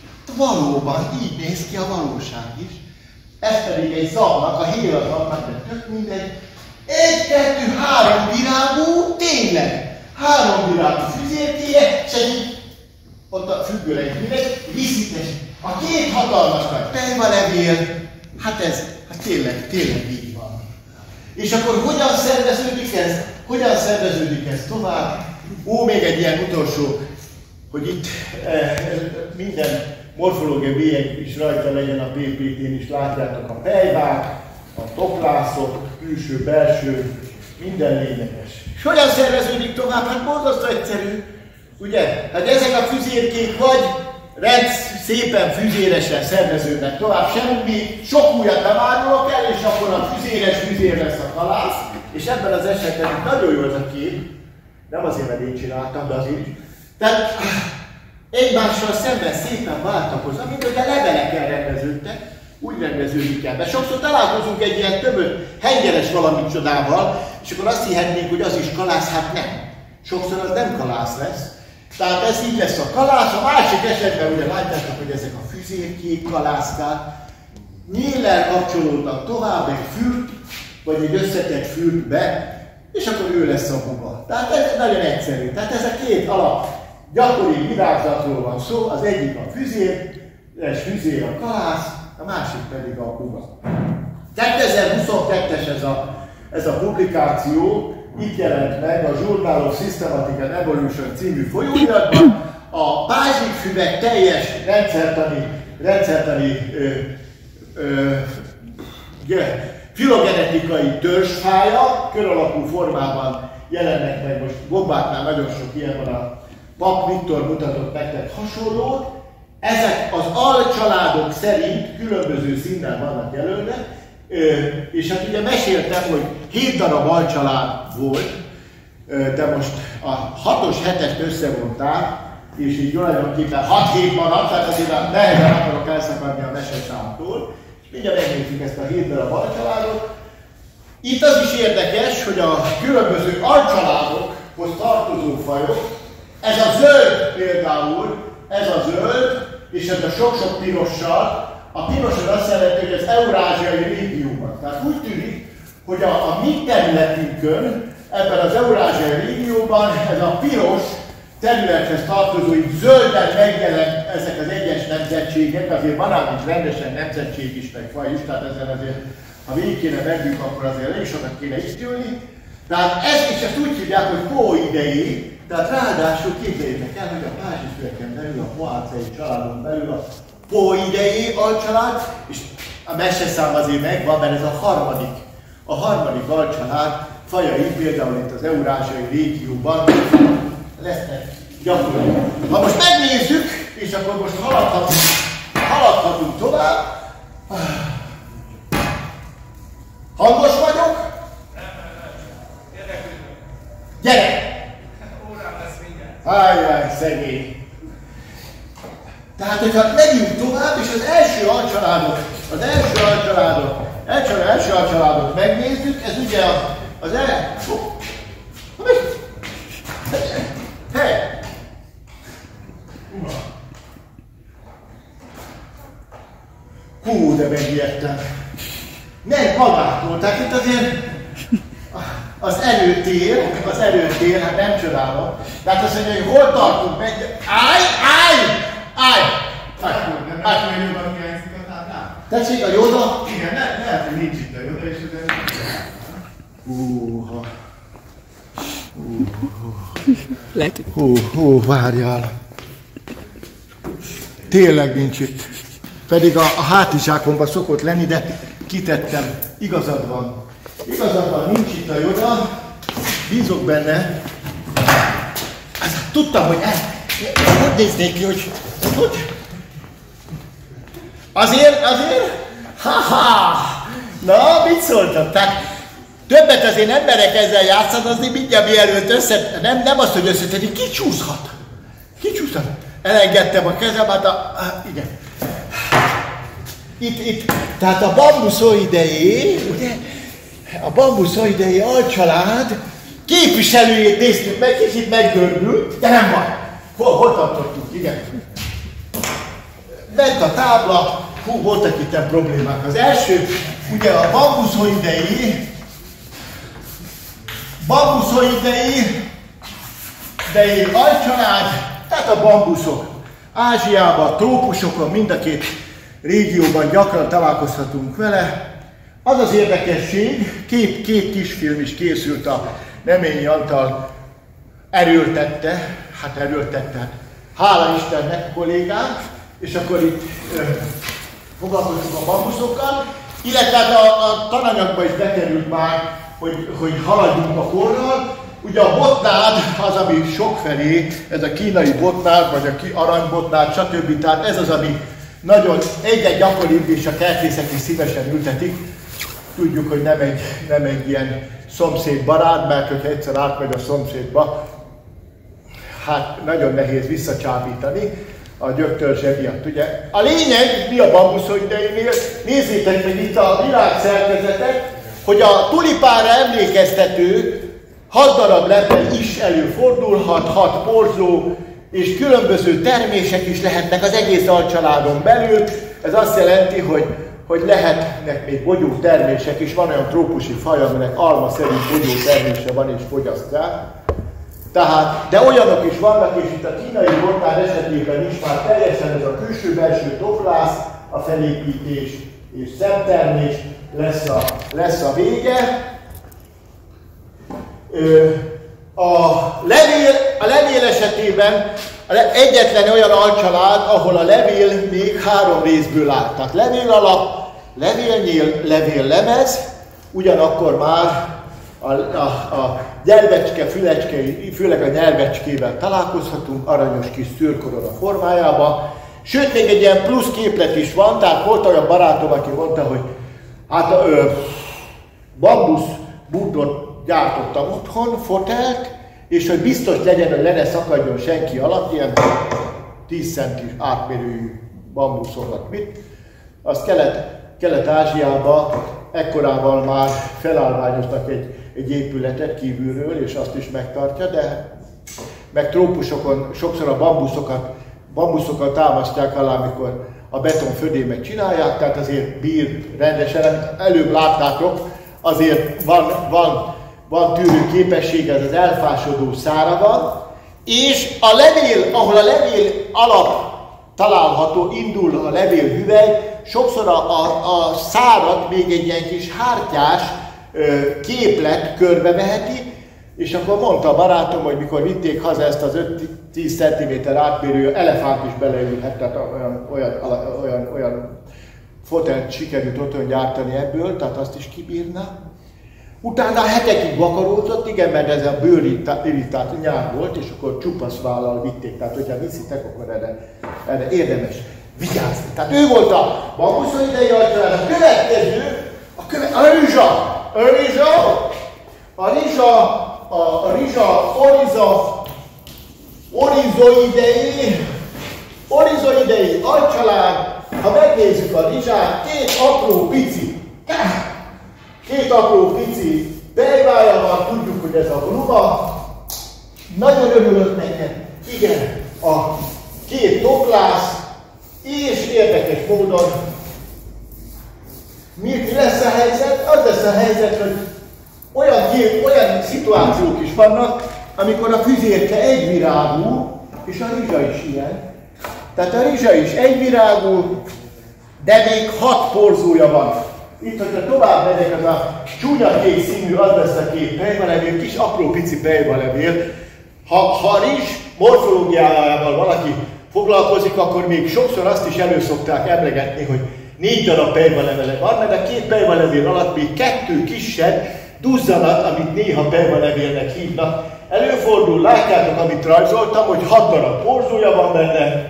valóban így néz ki a valóság is. Ez pedig egy zabnak, a hérazabnak, de tök mindegy. Egy, kettő, három virágú, tényleg! Három virágú füzérkéje, és egy, ott a függőre egy mindegy, viszites. A két hatalmas nagy pejvalevél, hát ez, hát tényleg, tényleg így van. És akkor hogyan szerveződik ez? Hogyan szerveződik ez tovább? Ó, még egy ilyen utolsó, hogy itt eh, minden morfológiai bélyeg is rajta legyen a pé pé tén is, látjátok a pejvák, a toplászok, külső, belső, minden lényeges. És hogyan szerveződik tovább? Hát borzasztó egyszerű, ugye? Hát ezek a füzérkék vagy rend szépen füzéresen szerveződnek tovább, semmi, sok újat nem árulok el, és akkor a füzéres füzér lesz a kalász, és ebben az esetben nagyon jó ez a kép, nem azért, mert én csináltam, de azért. Tehát egymással szemben szépen váltakoznak, mint hogy a levelekkel rendeződtek, úgy rendeződik el. De sokszor találkozunk egy ilyen többöt hengeres valami csodával, és akkor azt hihetnénk, hogy az is kalász, hát nem. Sokszor az nem kalász lesz. Tehát ez így lesz a kalász, a másik esetben ugye látjátok, hogy ezek a füzérkék kalászkák nyíllel kapcsolódnak tovább egy fürt, vagy egy összetett fürtbe, és akkor ő lesz a buba. Tehát ez nagyon egyszerű. Tehát ez a két alap gyakori virágzatról van szó, az egyik a füzér, és füzér a kalász, a másik pedig a buba. kétezer-huszonkettes ez a, ez a publikáció, itt jelent meg a Journal of Systematic and Evolution című folyóiratban. A pázsikfüveg teljes rendszertani, rendszertani ö, ö, yeah, filogenetikai törzsfája, kör alakú formában jelennek meg, most Gombáknál nagyon sok ilyen van, a Pap Viktor mutatott nektek hasonlót. Ezek az alcsaládok szerint különböző színnel vannak jelölve, és hát ugye meséltem, hogy hét darab alcsalád volt, de most a hatos, hetest összevonták, és így tulajdonképpen hat-hét maradt, tehát azért nehezen akarok elszakadni a meseszámtól, és mindjárt megnézzük ezt a hét darab alcsaládot. Itt az is érdekes, hogy a különböző alcsaládok tartozó fajok. Ez a zöld például, ez a zöld, és ez a sok-sok pirossal. A pirossal azt jelenti, hogy az eurázsiai régióban. Tehát úgy tűnik, hogy a, a mi területünkön, ebben az eurázsiai régióban ez a piros területhez tartozó, így zölden megjelent ezek az egyes nemzetségek, azért van ám itt rendesen nemzetség is, meg faj is, tehát ezzel azért, ha végig kéne vegyük, akkor azért elég sokat kéne istülni. Tehát ezt is ezt úgy hívják, hogy poidei, tehát ráadásul képzeljétek el, hogy a pázsifüleken belül, a poácei családon belül a poidei alcsalád, és a meseszám azért megvan, mert ez a harmadik, a harmadik alcsalád fajai, például itt az eurázsiai régióban lesznek gyakran. Ha most megnézzük, és akkor most haladhatunk, haladhatunk tovább. Hangos vagyok? Gyere! Órám lesz mindjárt. Hájjáj, szegény! Tehát, hogyha megyünk tovább, és az első alcsaládot, az első alcsaládot, első, első alcsaládot megnézzük, ez ugye az el... Hey! Hú, de megijedtem. Nem magától, tehát itt azért az erőtér, az erőtér, hát nem csodálom. Tehát azt mondja, hogy hol tartunk meg... Állj, állj! Állj! Nem lehet, hogy jobban hiányzik a táblán? Tetszik a Yoda? Igen, lehet, hogy nincs itt a Yoda, és ez... Húha. Hú, hú, várjál. Tényleg nincs itt. Pedig a, a hátizsákomban szokott lenni, de kitettem. Igazad van. Igazad van, nincs itt a Yoda. Bízok benne. Azt tudtam, hogy el... Hogy néznék ki, hogy... hogy? Azért, azért... Ha-ha! Na, mit szóltam? Tehát többet azért nem merek ezzel játszadozni, mindjárt mielőtt össze... Nem, nem azt, hogy összetenni, kicsúszhat. Kicsúszhat. Elengedtem a kezem, hát a... igen. Itt, itt, tehát a bambuszoidei, ugye? A bambuszoidei alcsalád képviselőjét néztük meg, kicsit meggörbült, de nem baj. Hol, hol tartottunk, igen. Ment a tábla, hú, voltak itt problémák. Az első, ugye a bambuszoidei, bambuszoidei, idei alcsalád, tehát a bambuszok. Ázsiában, trópusokon, mind a két régióban gyakran találkozhatunk vele. Az az érdekesség, két, két kisfilm is készült a Neményi Antal erőltette, hát erőltette, hála Istennek kollégám, és akkor itt ö, foglalkozunk a bambuszokkal, illetve a, a tananyagba is bekerült már, hogy, hogy haladjunk a korral. Ugye a botnád az, ami sokfelé, ez a kínai botnád, vagy a aranybotnád, stb. Tehát ez az, ami nagyon egyre gyakoribb, és a kertészek is szívesen ültetik. Tudjuk, hogy nem egy, nem egy ilyen szomszédbarát, mert hogyha egyszer átmegy a szomszédba, hát nagyon nehéz visszacsábítani a gyöktörzse miatt. Ugye? A lényeg, mi a bambuszoideinél, nézzétek meg itt a virágszerkezetet, hogy a tulipánra emlékeztető hat darab lepel is előfordulhat, hat porzó, és különböző termések is lehetnek az egész alcsaládon belül. Ez azt jelenti, hogy, hogy lehetnek még bogyó termések is, van olyan trópusi faj, aminek almaszerű bogyó termése van és fogyasztják. Tehát, de olyanok is vannak, és itt a kínai botnád esetében is már teljesen ez a külső-belső toplász, a felépítés és szemtermés lesz a, lesz a vége. A levél, a levél esetében egyetlen olyan alcsalád, ahol a levél még három részből áll. Tehát levél alap, levélnyél, levéllemez, ugyanakkor már a, a, a nyelvecske, fülecske, főleg a nyelvecskével találkozhatunk, aranyos kis szőrkorona formájában. Sőt, még egy ilyen plusz képlet is van, tehát volt olyan barátom, aki mondta, hogy hát ö, bambusz búdot gyártottam otthon, fotelt, és hogy biztos legyen, hogy le ne szakadjon senki alatt, ilyen tíz centis átmérőjű bambuszonnak mit. Azt Kelet, Kelet-Ázsiában ekkorával már felállványoztak egy, egy épületet kívülről, és azt is megtartja, de meg trópusokon sokszor a bambuszokat, bambuszokat támasztják alá, amikor a beton födémet csinálják, tehát azért bír rendesen, előbb láttátok, azért van, van, van tűrő képessége, ez az elfásodó szára van, és a levél, ahol a levél alap található, indul a levélhüvely, sokszor a, a, a szárat még egy ilyen kis hártyás ö, képlet körbeveheti, és akkor mondta a barátom, hogy mikor vitték haza ezt az öt-tíz centiméter átmérő elefánt is beleülhet, tehát olyan, olyan, olyan, olyan fotelt sikerült otthon gyártani ebből, tehát azt is kibírna. Utána hetekig vakarózott, igen, mert ez a bőrirritált nyár volt, és akkor csupasz vállal vitték. Tehát, hogyha viszitek, akkor erre, erre érdemes vigyázni. Tehát ő volt a bambuszolidei alcsalád, a következő, a, köve, a rizsa. A rizsa, a rizsa, a, a rizsa oriza, orizoidei, orizoidei alcsalád. Ha megnézzük a rizsát, két apró pici, két apró pici bejvája van, tudjuk, hogy ez a bluma. Nagyon örülök neked. Igen, a két toklász, és érdekes módon mi lesz a helyzet? Az lesz a helyzet, hogy olyan, olyan szituációk is vannak, amikor a füzérke egyvirágú, és a rizsa is ilyen. Tehát a rizsa is egyvirágú, de még hat porzója van. Itt, hogyha tovább megyek, az a csúnya kék színű, az lesz a két pejmalevél, kis apró pici pejmalevél. Ha, ha a rizs morfológiájával valaki foglalkozik, akkor még sokszor azt is elő szokták emlegetni, hogy négy darab pejmalevele van, mert a két pejmalevél alatt még kettő kisebb duzzanat, amit néha pejmalevélnek hívnak. Előfordul, látjátok, amit rajzoltam, hogy hat darab porzója van benne.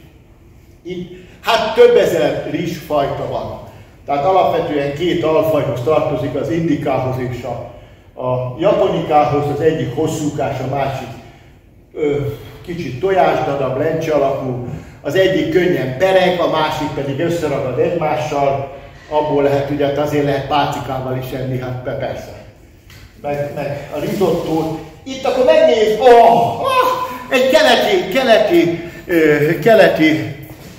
Itt, hát több ezer rizsfajta van. Tehát alapvetően két alfajhoz tartozik, az indikához és a, a japonikához, az egyik hosszúkás, a másik ö, kicsit tojásdarab, lencse alakú, az egyik könnyen pereg, a másik pedig összeragad egymással, abból lehet, ugye azért lehet pácikával is enni, hát persze. Meg, meg a risottót. Itt akkor megnézd, oh, oh, egy keleti, keleti, ö, keleti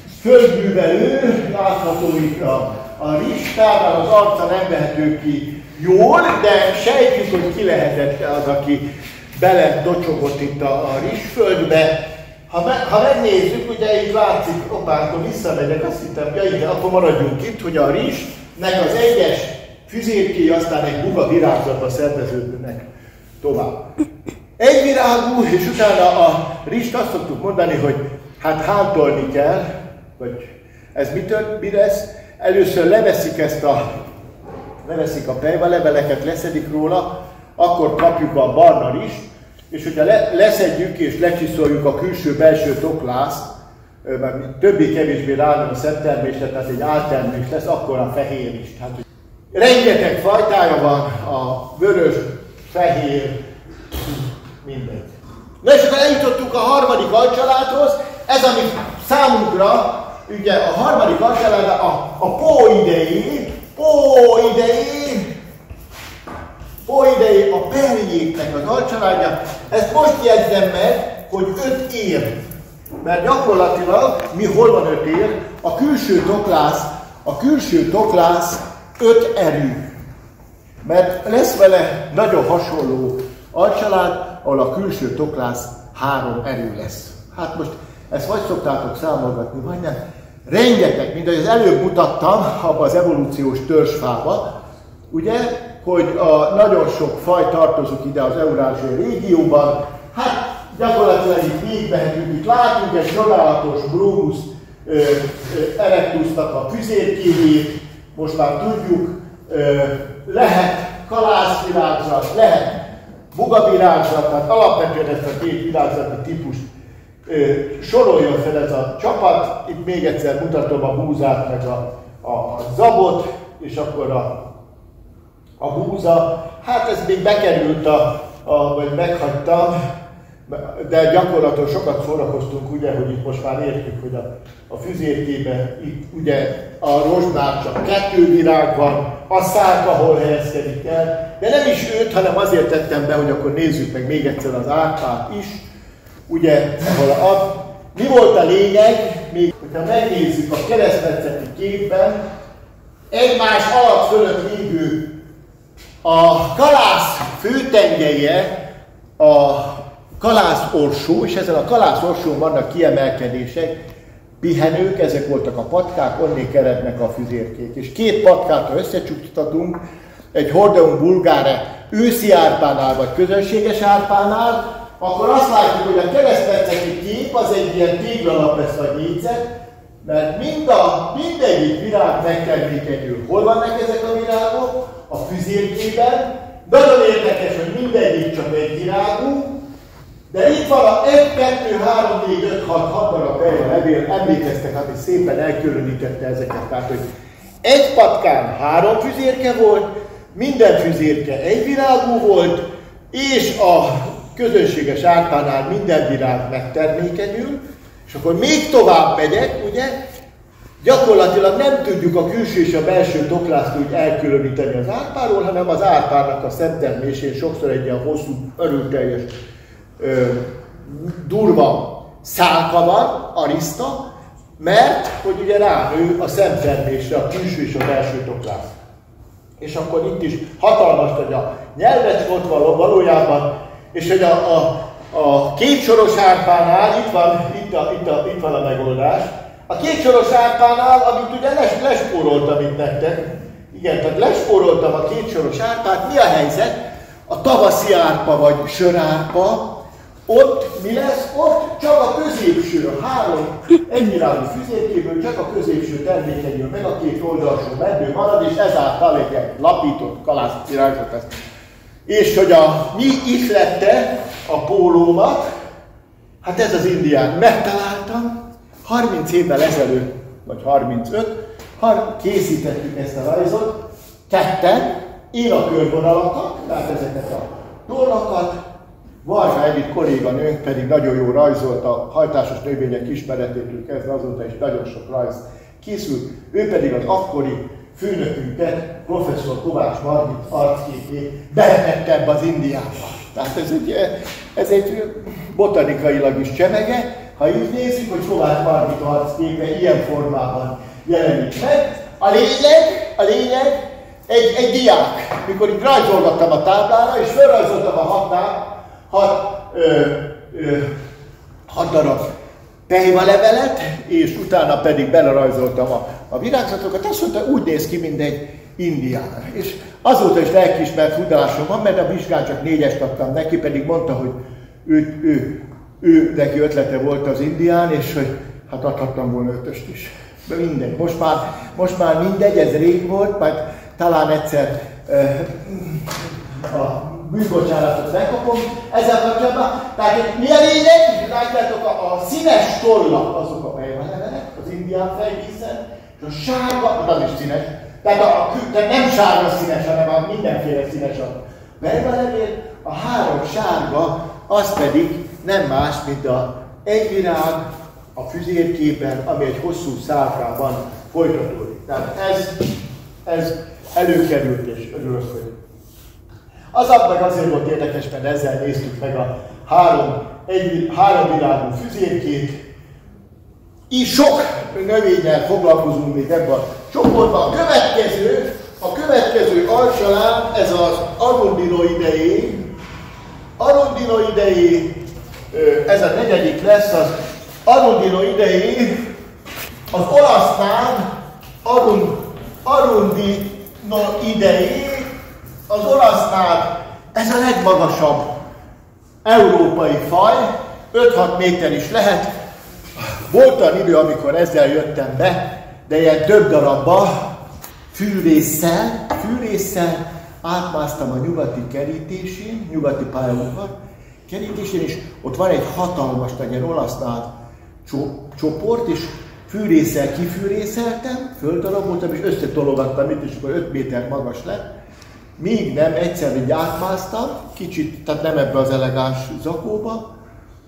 földművelő, látható itt a A rizstával, az arca nem vehető ki jól, de sejtjük, hogy ki lehetett az, aki bele docsogott itt a, a rizsföldbe. Ha, me, ha megnézzük, ugye itt látszik, opá, akkor visszamegyek, azt hittem, ja igen, akkor maradjunk itt, hogy a rizsnek az egyes füzérkéi aztán egy buga virágzatba szerveződnek tovább. Egyvirágú, és utána a rizst azt szoktuk mondani, hogy hát hántolni kell, vagy ez mitől, mi lesz? Először leveszik ezt a, leveszik a pejmaleveleket, leszedik róla, akkor kapjuk a barna rizst, és hogyha le, leszedjük és lecsiszoljuk a külső-belső toklászt, mert többé-kevésbé ráadom a szenttermésre, tehát egy áltermés lesz, akkor a fehér rizst. Hát, rengeteg fajtája van, a vörös, fehér, mindegy. Na és akkor eljutottunk a harmadik alcsaládhoz, ez ami számunkra, ugye a harmadik alcsalád a, a póidei, póidei, póidei a perjéknek az alcsaládja. Ezt most jegyzem meg, hogy öt ér. Mert gyakorlatilag, mi hol van öt ér? A külső toklász, a külső toklász öt erű. Mert lesz vele nagyon hasonló alcsalád, ahol a külső toklász három erő lesz. Hát most ezt vagy szoktátok számolgatni, vagy nem. Rengeteg, mint ahogy az előbb mutattam, abban az evolúciós törzsfába, ugye, hogy a nagyon sok faj tartozik ide az eurázsiai régióban. Hát gyakorlatilag itt végigmehetünk, itt látunk egy csodálatos Bromus erectusnak a füzérkéjét, most már tudjuk, ö, lehet kalászvirágzat, lehet bugavirágzat, tehát alapvetően ezt a két virágzati típust soroljon fel ez a csapat. Itt még egyszer mutatom a búzát, meg a, a zabot, és akkor a, a búza. Hát ez még bekerült, a, a, vagy meghagytam, de gyakorlatilag sokat szórakoztunk, ugye, hogy itt most már értjük, hogy a, a füzérkében itt ugye a rozsnál csak kettő virág van, a szárka hol helyezkedik el, de nem is őt, hanem azért tettem be, hogy akkor nézzük meg még egyszer az árpát is. Ugye, ahol a, mi volt a lényeg, még hogyha megnézzük a keresztmetszeti képben, egymás alatt fölött lévő a kalász főtengelye, a kalász orsó, és ezen a kalász orsón vannak kiemelkedések, pihenők, ezek voltak a patkák, onnék erednek a füzérkék. És két patkát, ha összecsuktatunk, egy Hordeum vulgare őszi árpánál vagy közönséges árpánál, akkor azt látjuk, hogy a keresztmetszeti kép az egy ilyen téglalap lesz a négyzet, mert mind a, mindegyik virág megtermékenyül. Hol vannak ezek a virágok? A füzérkében. Nagyon érdekes, hogy mindegyik csak egy virágú, de itt van a egy, kettő, három, négy, öt, hat, hat darab a levél, emlékeztek, hát is szépen elkülönítette ezeket. Tehát, hogy egy patkán három füzérke volt, minden füzérke egy virágú volt, és a közönséges árpánál minden virág megtermékenyül, és akkor még tovább megyek, ugye, gyakorlatilag nem tudjuk a külső és a belső toklászt úgy elkülöníteni az árpáról, hanem az árpának a szemtermésén sokszor egy ilyen hosszú, örülteljes, ö, durva szálka van, ariszta, mert hogy ugye ránő a szemtermésre a külső és a belső toklás. És akkor itt is hatalmas, hogy a nyelvecske ott van valójában, és hogy a, a, a kétsoros árpánál, itt van, itt, a, itt, a, itt van a megoldás, a kétsoros árpánál, amit ugye les, lespóroltam itt nektek, igen, tehát lespóroltam a kétsoros árpát, mi a helyzet? A tavaszi árpa vagy sörárpa, ott mi lesz? Ott csak a középső, a három egyvirágú füzérkéből csak a középső termékenyül meg, a két oldalsó meddő marad, és ezáltal egy lapított kalász virágzat lesz. És hogy a mi ihlette a pólómat, hát ez az indián. Megtaláltam, harminc évvel ezelőtt, vagy harmincöt, készítettük ezt a rajzot, ketten, én a körvonalakat, tehát ezeket a tollakat, Varga Edith kolléganőnk pedig nagyon jó rajzolt, a hajtásos növények ismeretétől kezdve azóta is nagyon sok rajz készült, ő pedig az akkori főnökünket, professzor Kovács Margit arcképét beletette ebbe az Indiába. Tehát ez egy, ez egy botanikailag is csemege, ha így nézzük, hogy Kovács Margit arcképe ilyen formában jelenik meg. A lényeg, a lényeg egy, egy diák, mikor itt rajzolgattam a táblára, és felrajzoltam a hatnál, hat, ö, ö, hat darab pehivalevelet, és utána pedig belerajzoltam a, a virágzatokat, azt mondta, úgy néz ki, mint egy indián. És azóta is lelkiismert furdalásom van, mert a vizsgán csak négyest adtam neki, pedig mondta, hogy ő, ő, ő neki ötlete volt az indián, és hogy hát adhattam volna ötöst is. De mindegy, most már, most már mindegy, ez rég volt, majd talán egyszer uh, a bűnbocsánatot megkapom ezzel kapcsolatban. Tehát mi a lényeg? Látjátok, a, a színes tollak azok a pehivalevelek, az indián fejvízen, és a sárga, az is színes, tehát, a, tehát nem sárga színes, hanem a mindenféle színes a pehivalevél, a három sárga, az pedig nem más, mint a egyvirág a füzérképen, ami egy hosszú szálkában folytatódik. Tehát ez, ez előkerült, és örülök, hogy az meg azért volt érdekes, mert ezzel néztük meg a három, egy, három virágú füzérkét. Így sok növényel foglalkozunk még ebben a csoportban. A következő, a következő alcsalád, ez az Arundinoideae. Arundinoideae, ez a negyedik lesz, az Arundinoideae, az olasznál Arund, Arundinoideae, az olasznál ez a legmagasabb európai faj, öt-hat méter is lehet. Volt olyan idő, amikor ezzel jöttem be, de ilyen több darabba fűrésszel, fűrésszel átmásztam a nyugati kerítésén, nyugati pályaudvar kerítésén, és ott van egy hatalmas, ilyen olasznál csoport, és fűrésszel kifűrészeltem, földaraboltam, és összetologattam itt, és akkor öt méter magas lett. Míg nem, egyszer így átmásztam, kicsit, tehát nem ebbe az elegáns zakóba,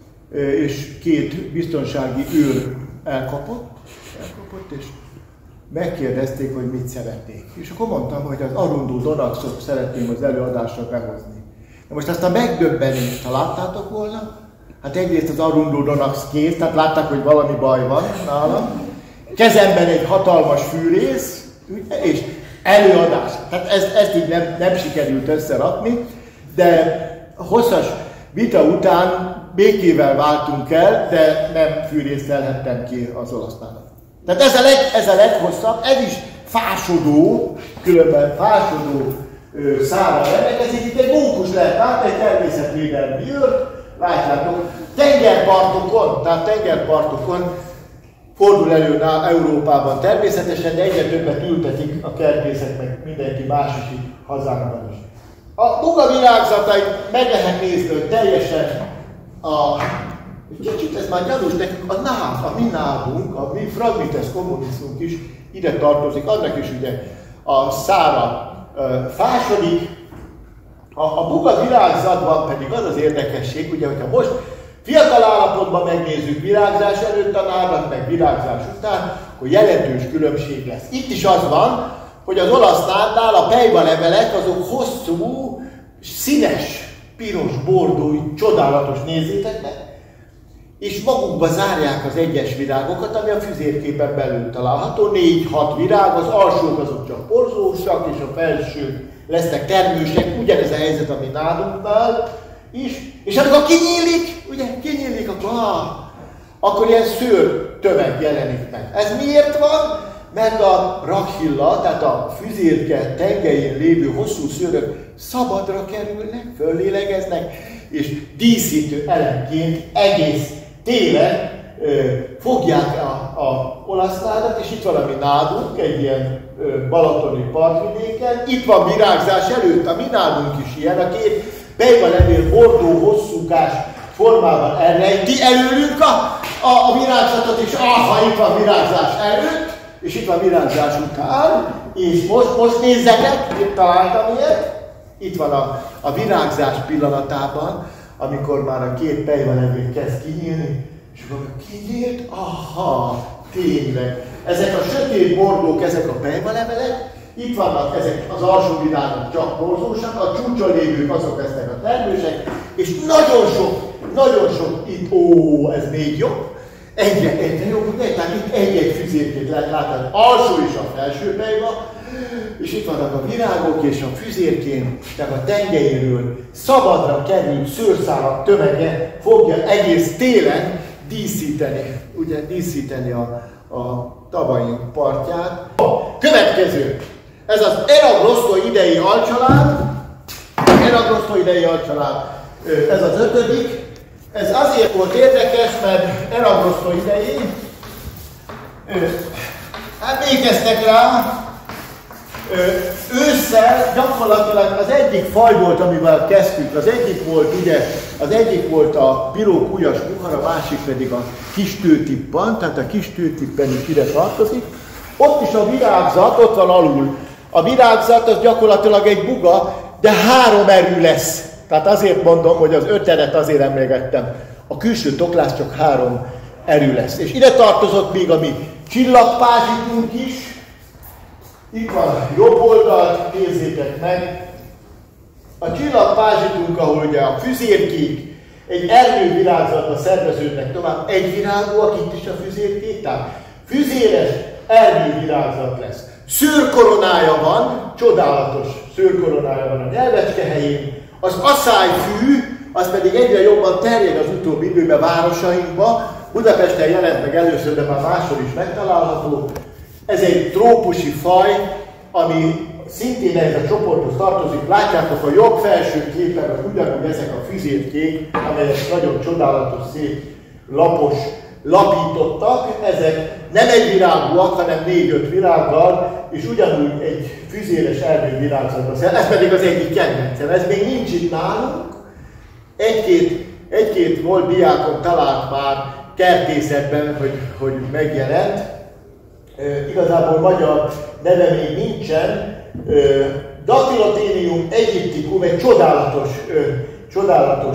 és két biztonsági őr elkapott, elkapott, és megkérdezték, hogy mit szeretnék. És akkor mondtam, hogy az Arundó Donaxot szeretném az előadásra behozni. Na most azt a megdöbbenést, ha láttátok volna, hát egyrészt az Arundó Donax kész, tehát látták, hogy valami baj van nálam. Kezemben egy hatalmas fűrész, és előadás. Tehát ezt, ezt így nem, nem sikerült összerakni, de hosszas vita után békével váltunk el, de nem fűrészelhettem ki az olasztának. Tehát ez a, leg, ez a leghosszabb, ez is fásodó, különben fásodó ö, szára rendelkezik. Itt egy mókus lehet látni, egy természetvédelmi őr, látjátok, tengerpartokon, tehát tengerpartokon fordul elő Európában természetesen, de egyre többet ültetik a kertészek, meg mindenki más is itt hazánkban is. A buga virágzatait meg lehet nézni, hogy teljesen a... Kicsit ez már gyanús, nekünk a náv, a mi návunk, a mi Phragmites communisunk is ide tartozik, annak is ugye a szára ö, fásodik. A, a buga virágzatban pedig az az érdekesség, ugye, hogyha most fiatal állapotban megnézzük virágzás előtt a návat, meg virágzás után, akkor jelentős különbség lesz. Itt is az van, hogy az olasz nádnál a pejvalevelek azok hosszú, színes, piros, bordói, csodálatos, nézzétek meg, és magukba zárják az egyes virágokat, ami a füzérképen belül található. négy-hat virág, az alsók azok csak porzósak, és a felsők lesznek termősek, ugyanez a helyzet, ami nálunknál is. És amikor kinyílik, ugye, kinyílik, akkor, ah, akkor ilyen szőr tömeg jelenik meg. Ez miért van? Mert a rakhilla, tehát a füzérke tengelyén lévő hosszú szőrök szabadra kerülnek, föllélegeznek, és díszítő elemként egész télen ö, fogják a, a olasz nádat, és itt valami nádunk, egy ilyen ö, balatoni partvidéken, itt van virágzás előtt, a mi nádunk is ilyen, a két pejvalevél bordó hosszúkás formában elrejti előlünk a, a, a virágzatot, és aha, itt van virágzás előtt, és itt van virágzás után, és most, most nézzetek, itt találtam ilyet, itt van a, a virágzás pillanatában, amikor már a két pejvalevél kezd kinyílni, és akkor kinyílt, aha, tényleg. Ezek a sötét bordók, ezek a pejvalevelek, itt vannak ezek az alsó virágok csak borzósak, a csúcson lévők azok lesznek a termősek, és nagyon sok, nagyon sok itt, ó, ez még jobb, egyre, egyre jobb, ugye? Tehát itt egy-egy füzérkét lehet látni, alsó és a felső pejva, és itt vannak a virágok, és a füzérkén, tehát a tengelyéről szabadra került szőrszálak tömege fogja egész télen díszíteni, ugye díszíteni a, a tavaink partját. Következő, ez az Eragrosztó idei alcsalád, Eragrosztó idei alcsalád, ez az ötödik. Ez azért volt érdekes, mert Eragrosztó idején emlékeztek rá, ősszel gyakorlatilag az egyik faj volt, amivel kezdtük. Az egyik volt, ugye, az egyik volt a pirókújas muhar, a másik pedig a kis tőtippan, tehát a kis tőtippen is ide tartozik. Ott is a virágzat, ott van alul. A virágzat az gyakorlatilag egy buga, de három erő lesz. Tehát azért mondom, hogy az ötedet azért emlékeztem. A külső toklás csak három erő lesz. És ide tartozott még a mi csillagpázsitunk is. Itt van jobb oldalt, nézzétek meg. A csillagpázsitunk, ahol ugye a füzérkék egy erdővirágzatba szerveződnek tovább, egy virágúak, itt is a füzérkék, tehát füzéres erdővirágzat lesz. Szőrkoronája van, csodálatos szőrkoronája van a nyelvecske helyén. Az aszályfű, az pedig egyre jobban terjed az utóbbi időben városainkba. Budapesten jelent meg először, de már máshol is megtalálható. Ez egy trópusi faj, ami szintén ehhez a csoporthoz tartozik. Látjátok a jobb felső képen, hogy ugyanúgy ezek a füzérkék, amelyek nagyon csodálatos, szép, lapos, lapítottak. Ezek nem egy virágúak, hanem négy-öt virággal, és ugyanúgy egy füzéres erdővirágzatban. Ez pedig az egyik kedvencem. Ez még nincs itt nálunk. Egy-két, egy-két volt diákon talált már kertészetben, hogy, hogy megjelent. E, igazából magyar neve még nincsen. E, Dactylotherium aegypticum egy csodálatos, e, csodálatos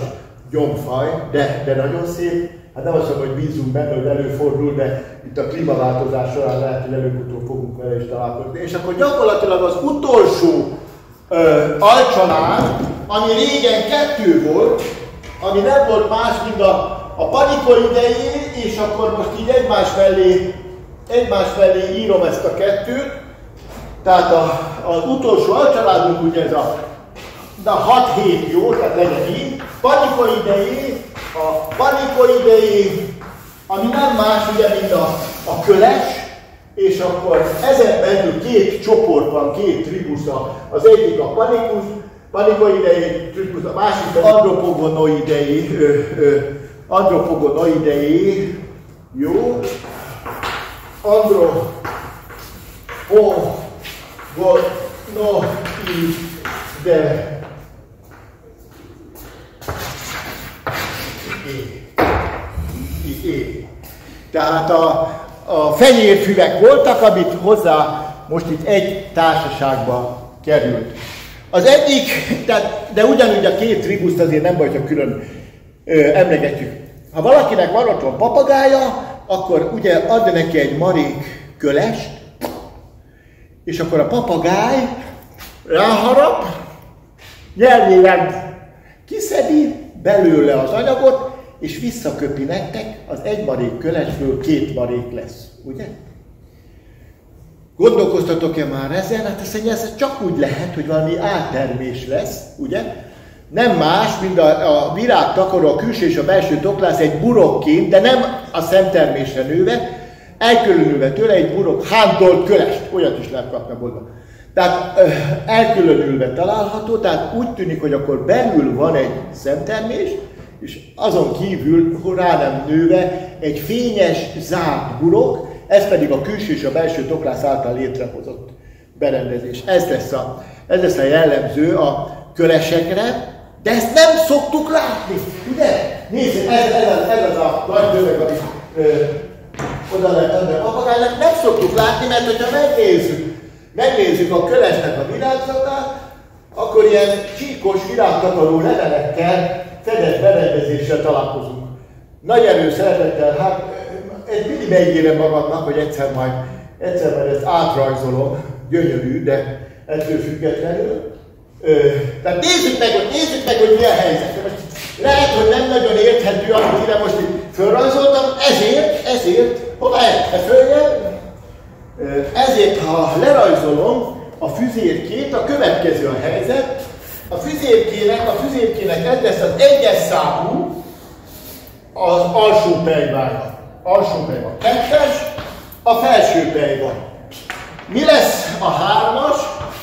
gyomfaj, de, de nagyon szép. Hát nem azt mondom, hogy bízunk benne, hogy előfordul, de itt a klímaváltozás során lehet, hogy előbb-utóbb fogunk vele is találkozni. És akkor gyakorlatilag az utolsó ö, alcsalád, ami régen kettő volt, ami nem volt más, mint a, a panikoidei, és akkor most így egymás mellé, egymás mellé írom ezt a kettőt. Tehát a, az utolsó alcsaládunk ugye ez a hat hét jó, tehát legyen így. Panikoidei, a panikoidei, ami nem más ugye, mint a, a köles, és akkor ezen belül két csoport van, két tribusza. Az egyik a panikus, panikoidei tribus, a másik az andropogonoidei, ö, ö, andropogonoidei, jó, andropogonoidei. É. Tehát a, a fenyérfüvek voltak, amit hozzá most itt egy társaságba került. Az egyik, tehát, de ugyanúgy a két tribuszt azért nem baj, ha külön ö, emlegetjük. Ha valakinek van otthon papagája, akkor ugye adja neki egy marék kölest, és akkor a papagáj ráharap, nyelvével kiszedi belőle az anyagot, és visszaköpi nektek, az egy marék kölesből két marék lesz, ugye? Gondolkoztatok-e már ezen? Hát azt mondja, ez csak úgy lehet, hogy valami áttermés lesz, ugye? Nem más, mint a, a virágtakaró, a külső és a belső toklász egy burokként, de nem a szemtermésre nőve, elkülönülve tőle egy burok, hántolt kölest, olyat is lehet kapni a boltban. Tehát elkülönülve található, tehát úgy tűnik, hogy akkor belül van egy szemtermés, és azon kívül rá nem nőve egy fényes, zárt burok, ez pedig a külső és a belső toklász által létrehozott berendezés. Ez lesz a, ez lesz a jellemző a kölesekre, de ezt nem szoktuk látni, ugye? Nézzük, ez, ez, ez az a nagy döveg, amit ö, oda lehet adni a papagájnak, nem szoktuk látni, mert hogyha megnézzük, megnézzük a kölesnek a virágzatát, akkor ilyen csíkos virágtakaró levelekkel fedett berendezéssel találkozunk. Nagy előszeretettel, hát egy mindig megígérem magamnak, hogy egyszer majd, egyszer majd ezt átrajzolom, gyönyörű, de ettől függetlenül. Ö, tehát nézzük meg, hogy, nézzük meg, hogy mi a helyzet. Most lehet, hogy nem nagyon érthető, amit ide most itt fölrajzoltam, ezért, ezért, hova e följön? Ezért, ha lerajzolom a füzérkét, a következő a helyzet. A füzérkének, a füzérkének ez lesz az egyes számú, az alsó pejvája. Alsó pejva. Kettes, a felső pejva. Mi lesz a hármas?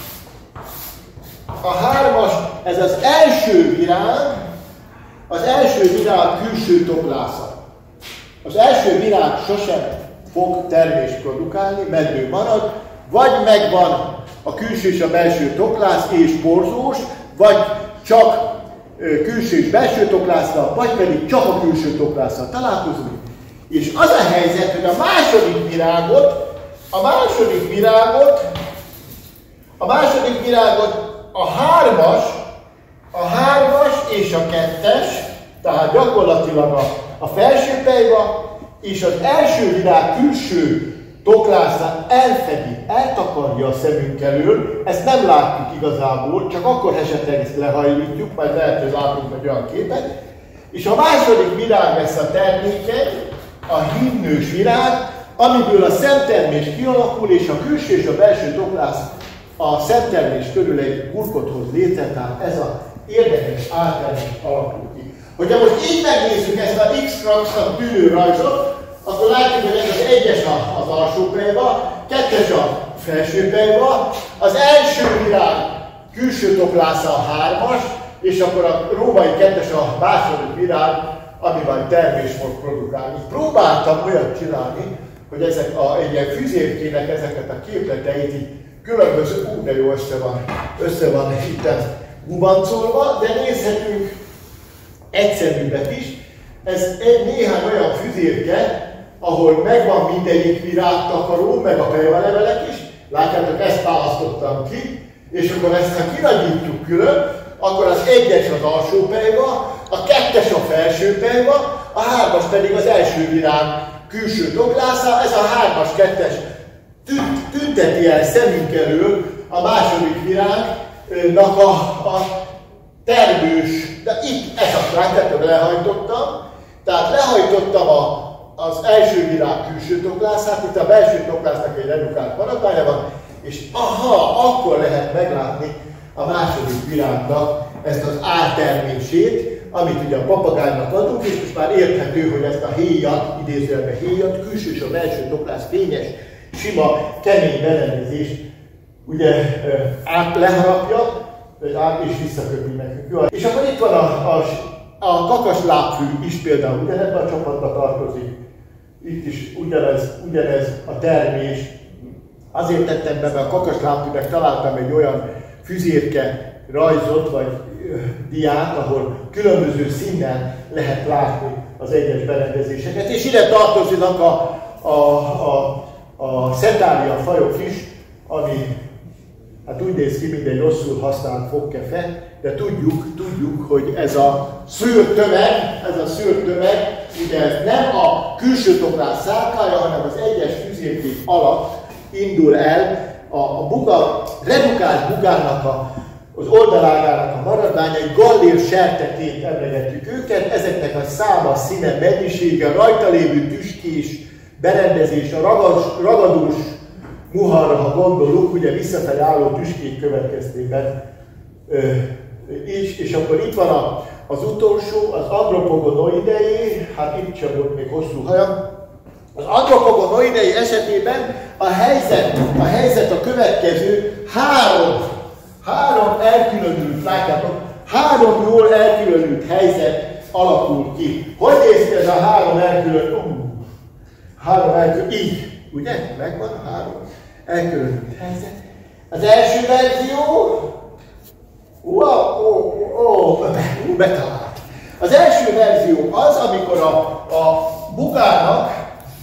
A hármas, ez az első virág, az első virág külső toklásza. Az első virág sosem fog termést produkálni, medő marad, vagy megvan a külső és a belső toklász és porzós, vagy csak külső és belső toklásszal, vagy pedig csak a külső toklásszal találkozunk. És az a helyzet, hogy a második virágot, a második virágot, a második virágot a hármas, a hármas és a kettes, tehát gyakorlatilag a, a felső pejva és az első virág külső toklászát elfedi, eltakarja a szemünk elől, ezt nem látjuk igazából, csak akkor esetleg ezt lehajlítjuk, majd lehet, hogy látunk egy olyan képet. És a második virág lesz a termékeny, a hímnős virág, amiből a szemtermés kialakul, és a külső és a belső toklász a szemtermés körül egy burkot hoz létre, tehát ez az érdekes áttermés alakul ki. Hogyha most így megnézzük ezt a X-kraxnak tűnő rajzot, akkor látjuk, hogy ez az egyes az alsó pejva, kettes a felső pejva, az első virág külső toklásza a hármas, és akkor a római kettes a második virág, amivel termés fog produkálni. Próbáltam olyat csinálni, hogy ezek a, egy ilyen füzérkének ezeket a képleteit így különböző, ú, de jó össze van, össze van itt gubancolva, de nézhetünk egyszerűbbet is. Ez egy néhány olyan füzérke, ahol megvan mindegyik virágtakaró, meg a pejvalevelek is. Látjátok, ezt választottam ki, és akkor ezt ha kinagyítjuk külön, akkor az egyes az alsó pejva, a kettes a felső pejva, a hármas pedig az első virág külső toklásza. Ez a hármas, kettes tünteti el szemünk elől a második virágnak a, a termős, de itt ez a tránket lehajtottam, tehát lehajtottam a, az első virág külső toklászát, itt a belső toklásznak egy redukált maradványa van, és aha, akkor lehet meglátni a második virágnak ezt az ártermését, amit ugye a papagájnak adunk, és most már érthető, hogy ezt a héjat, idézőjelben héjat, külső és a belső toklász fényes, sima, kemény berendezést ugye át leharapja, át és visszaköpi nekünk. És akkor itt van a, a, a kakas lábfű is például ugyanebben a csapatba tartozik. Itt is ugyanez, ugyanez a termés. Azért tettem be, mert a kakas lábfűnek találtam egy olyan füzérke rajzot, vagy ö, diát, ahol különböző színnel lehet látni az egyes berendezéseket. És ide tartoznak a, a, a, a szetária fajok is, ami hát úgy néz ki, mint egy rosszul használt fogkefe, de tudjuk, tudjuk, hogy ez a szőrtömeg, ez a szőrtömeg, ugye ez nem a külső toklász szálkája, hanem az egyes füzérkék alatt indul el a, a buga, redukált bugának a, az oldalágának a maradványai, gallér serteként emlegetjük őket, ezeknek a száma, színe, mennyisége, rajta lévő tüskés berendezés, a ragas, ragadós muharra, ha gondolunk, ugye visszafelé álló tüskék következtében ö, is, és akkor itt van a, az utolsó, az Andropogonoidei, hát itt sem volt még hosszú hajam. Az Andropogonoidei esetében a helyzet, a helyzet a következő, három, három elkülönült, látjátok, három jól elkülönült helyzet alakul ki. Hogy néz ki ez a három elkülönült? Uh, három elkülönült, így, ugye? Megvan a három elkülönült helyzet. Az első verzió, wow, oh, oh, oh, betalált. Az első verzió az, amikor a, a bugának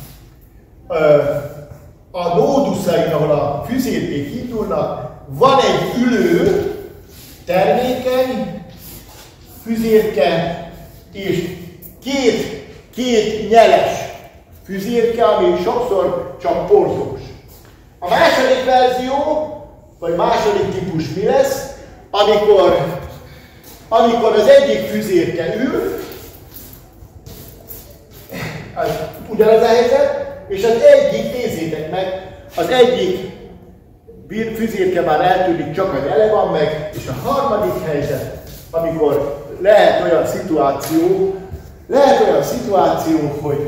a nóduszain, ahol a füzérkék indulnak, van egy ülő, termékeny füzérke, és két, két nyeles füzérke, ami sokszor csak porzós. A második verzió, vagy második típus mi lesz, amikor, amikor az egyik füzérke ül, az ugyanaz a helyzet, és az egyik, nézzétek meg, az egyik füzérke már eltűnik, csak egy ele van meg, és a harmadik helyzet, amikor lehet olyan szituáció, lehet olyan szituáció, hogy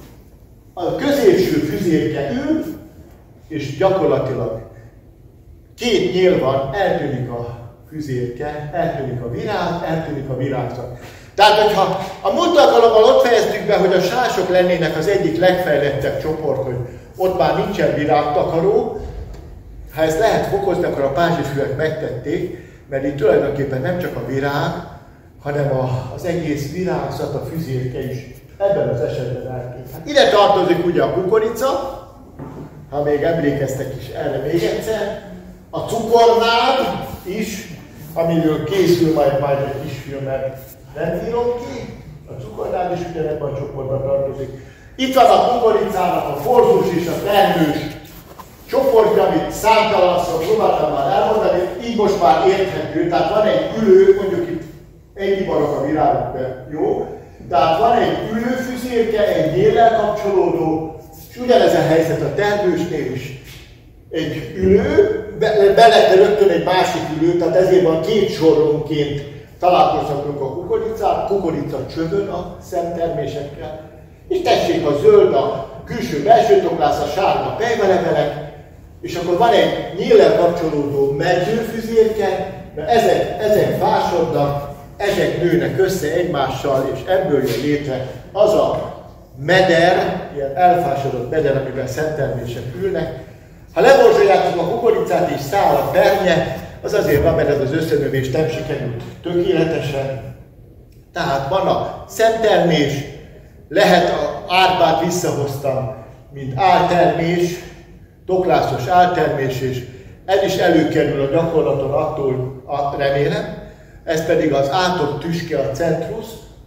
a középső füzérke ül, és gyakorlatilag két nyél van, eltűnik a füzérke, eltűnik a virág, eltűnik a virágzat. Tehát, hogyha a múlt alkalommal ott fejeztük be, hogy a sások lennének az egyik legfejlettebb csoport, hogy ott már nincsen virágtakaró, ha ezt lehet fokozni, akkor a pázsifűek megtették, mert itt tulajdonképpen nem csak a virág, hanem a, az egész virágzat, a füzérke is ebben az esetben eltűnt. Hát ide tartozik ugye a kukorica, ha még emlékeztek is erre még egyszer, a cukornád is, amiről készül majd, majd egy kis filmet, nem írom ki, a cukornád is ugyanebben a csoportban tartozik. Itt van a kukoricának a forzós és a termős csoportja, amit számtalanszor próbáltam már elmondani, így most már érthető, tehát van egy ülő, mondjuk itt egy ibarok a virágok, de jó, tehát van egy ülőfüzérke, egy nyéllel kapcsolódó, és ugyanez a helyzet a termősnél is. Egy ülő, belette rögtön egy másik ülő, tehát ezért van két soronként találkozhatunk a kukoricát, kukorica csövön a szemtermésekkel, és tessék a zöld, a külső-belső toklász, a sárga pejmelevelek, és akkor van egy nyéllel kapcsolódó medzőfüzérke, mert ezek, ezek fásodnak, ezek nőnek össze egymással, és ebből jön létre az a meder, ilyen elfásodott meder, amiben szemtermések ülnek. Ha lemorzsoljátok a kukoricát és száll a pernye, az azért van, mert ez az összenövés nem sikerült tökéletesen. Tehát van a szemtermés, lehet a árpát visszahoztam, mint áltermés, toklászos áltermés, és ez is előkerül a gyakorlaton attól, a, remélem, ez pedig az átok tüske, a centrusz,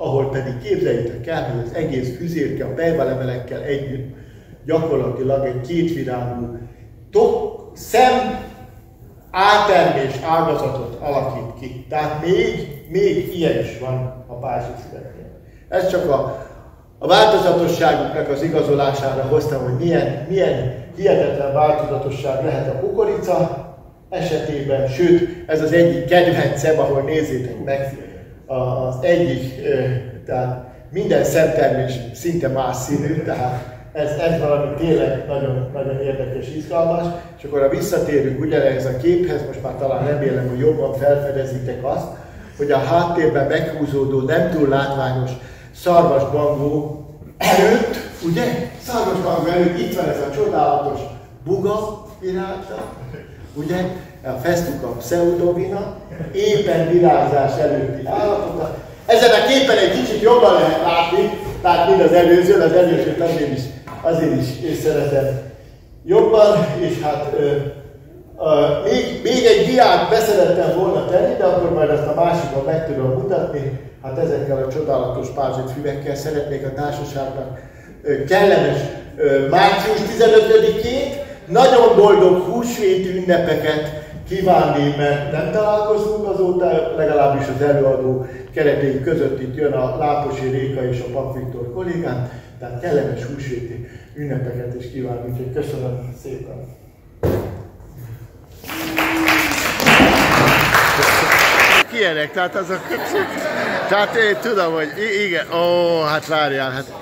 ahol pedig képzeljétek el, hogy az egész füzérke a pejvalevelekkel együtt gyakorlatilag egy kétvirágú szem áltermés ágazatot alakít ki. Tehát még, még ilyen is van a pázsifüleknél. Ez csak a, a változatosságuknak az igazolására hoztam, hogy milyen, milyen hihetetlen változatosság lehet a kukorica esetében, sőt, ez az egyik kedvencem, ahol nézzétek meg, az egyik, tehát minden szemtermés szinte más színű, tehát ez, ez valami tényleg nagyon, nagyon érdekes, izgalmas, és akkor ha visszatérünk ugyanez a képhez, most már talán remélem, hogy jobban felfedezitek azt, hogy a háttérben meghúzódó, nem túl látványos szarvasbangó előtt, ugye? Szarvasbangó előtt itt van ez a csodálatos buga virágzat, ugye? A Festuca pseudovina, éppen virágzás előtti állapota. Ezen a képen egy kicsit jobban lehet látni, tehát mint az előző, az előzőt azért is, azért is szeretem jobban, és hát ö, ö, még, még egy diát beszerettem volna tenni, de akkor majd azt a másikban meg tudom mutatni. Hát ezekkel a csodálatos pázsitfüvekkel szeretnék a társaságnak ö, kellemes ö, március tizenötödikét, nagyon boldog húsvéti ünnepeket kívánni, mert nem találkozunk azóta, legalábbis az előadó keretei között itt jön a Láposi Réka és a Pap Viktor kollégám, tehát kellemes húsvéti ünnepeket is kívánunk, úgyhogy köszönöm szépen! Ilyenek, tehát azok, tehát én tudom, hogy igen, ó, hát várjál, hát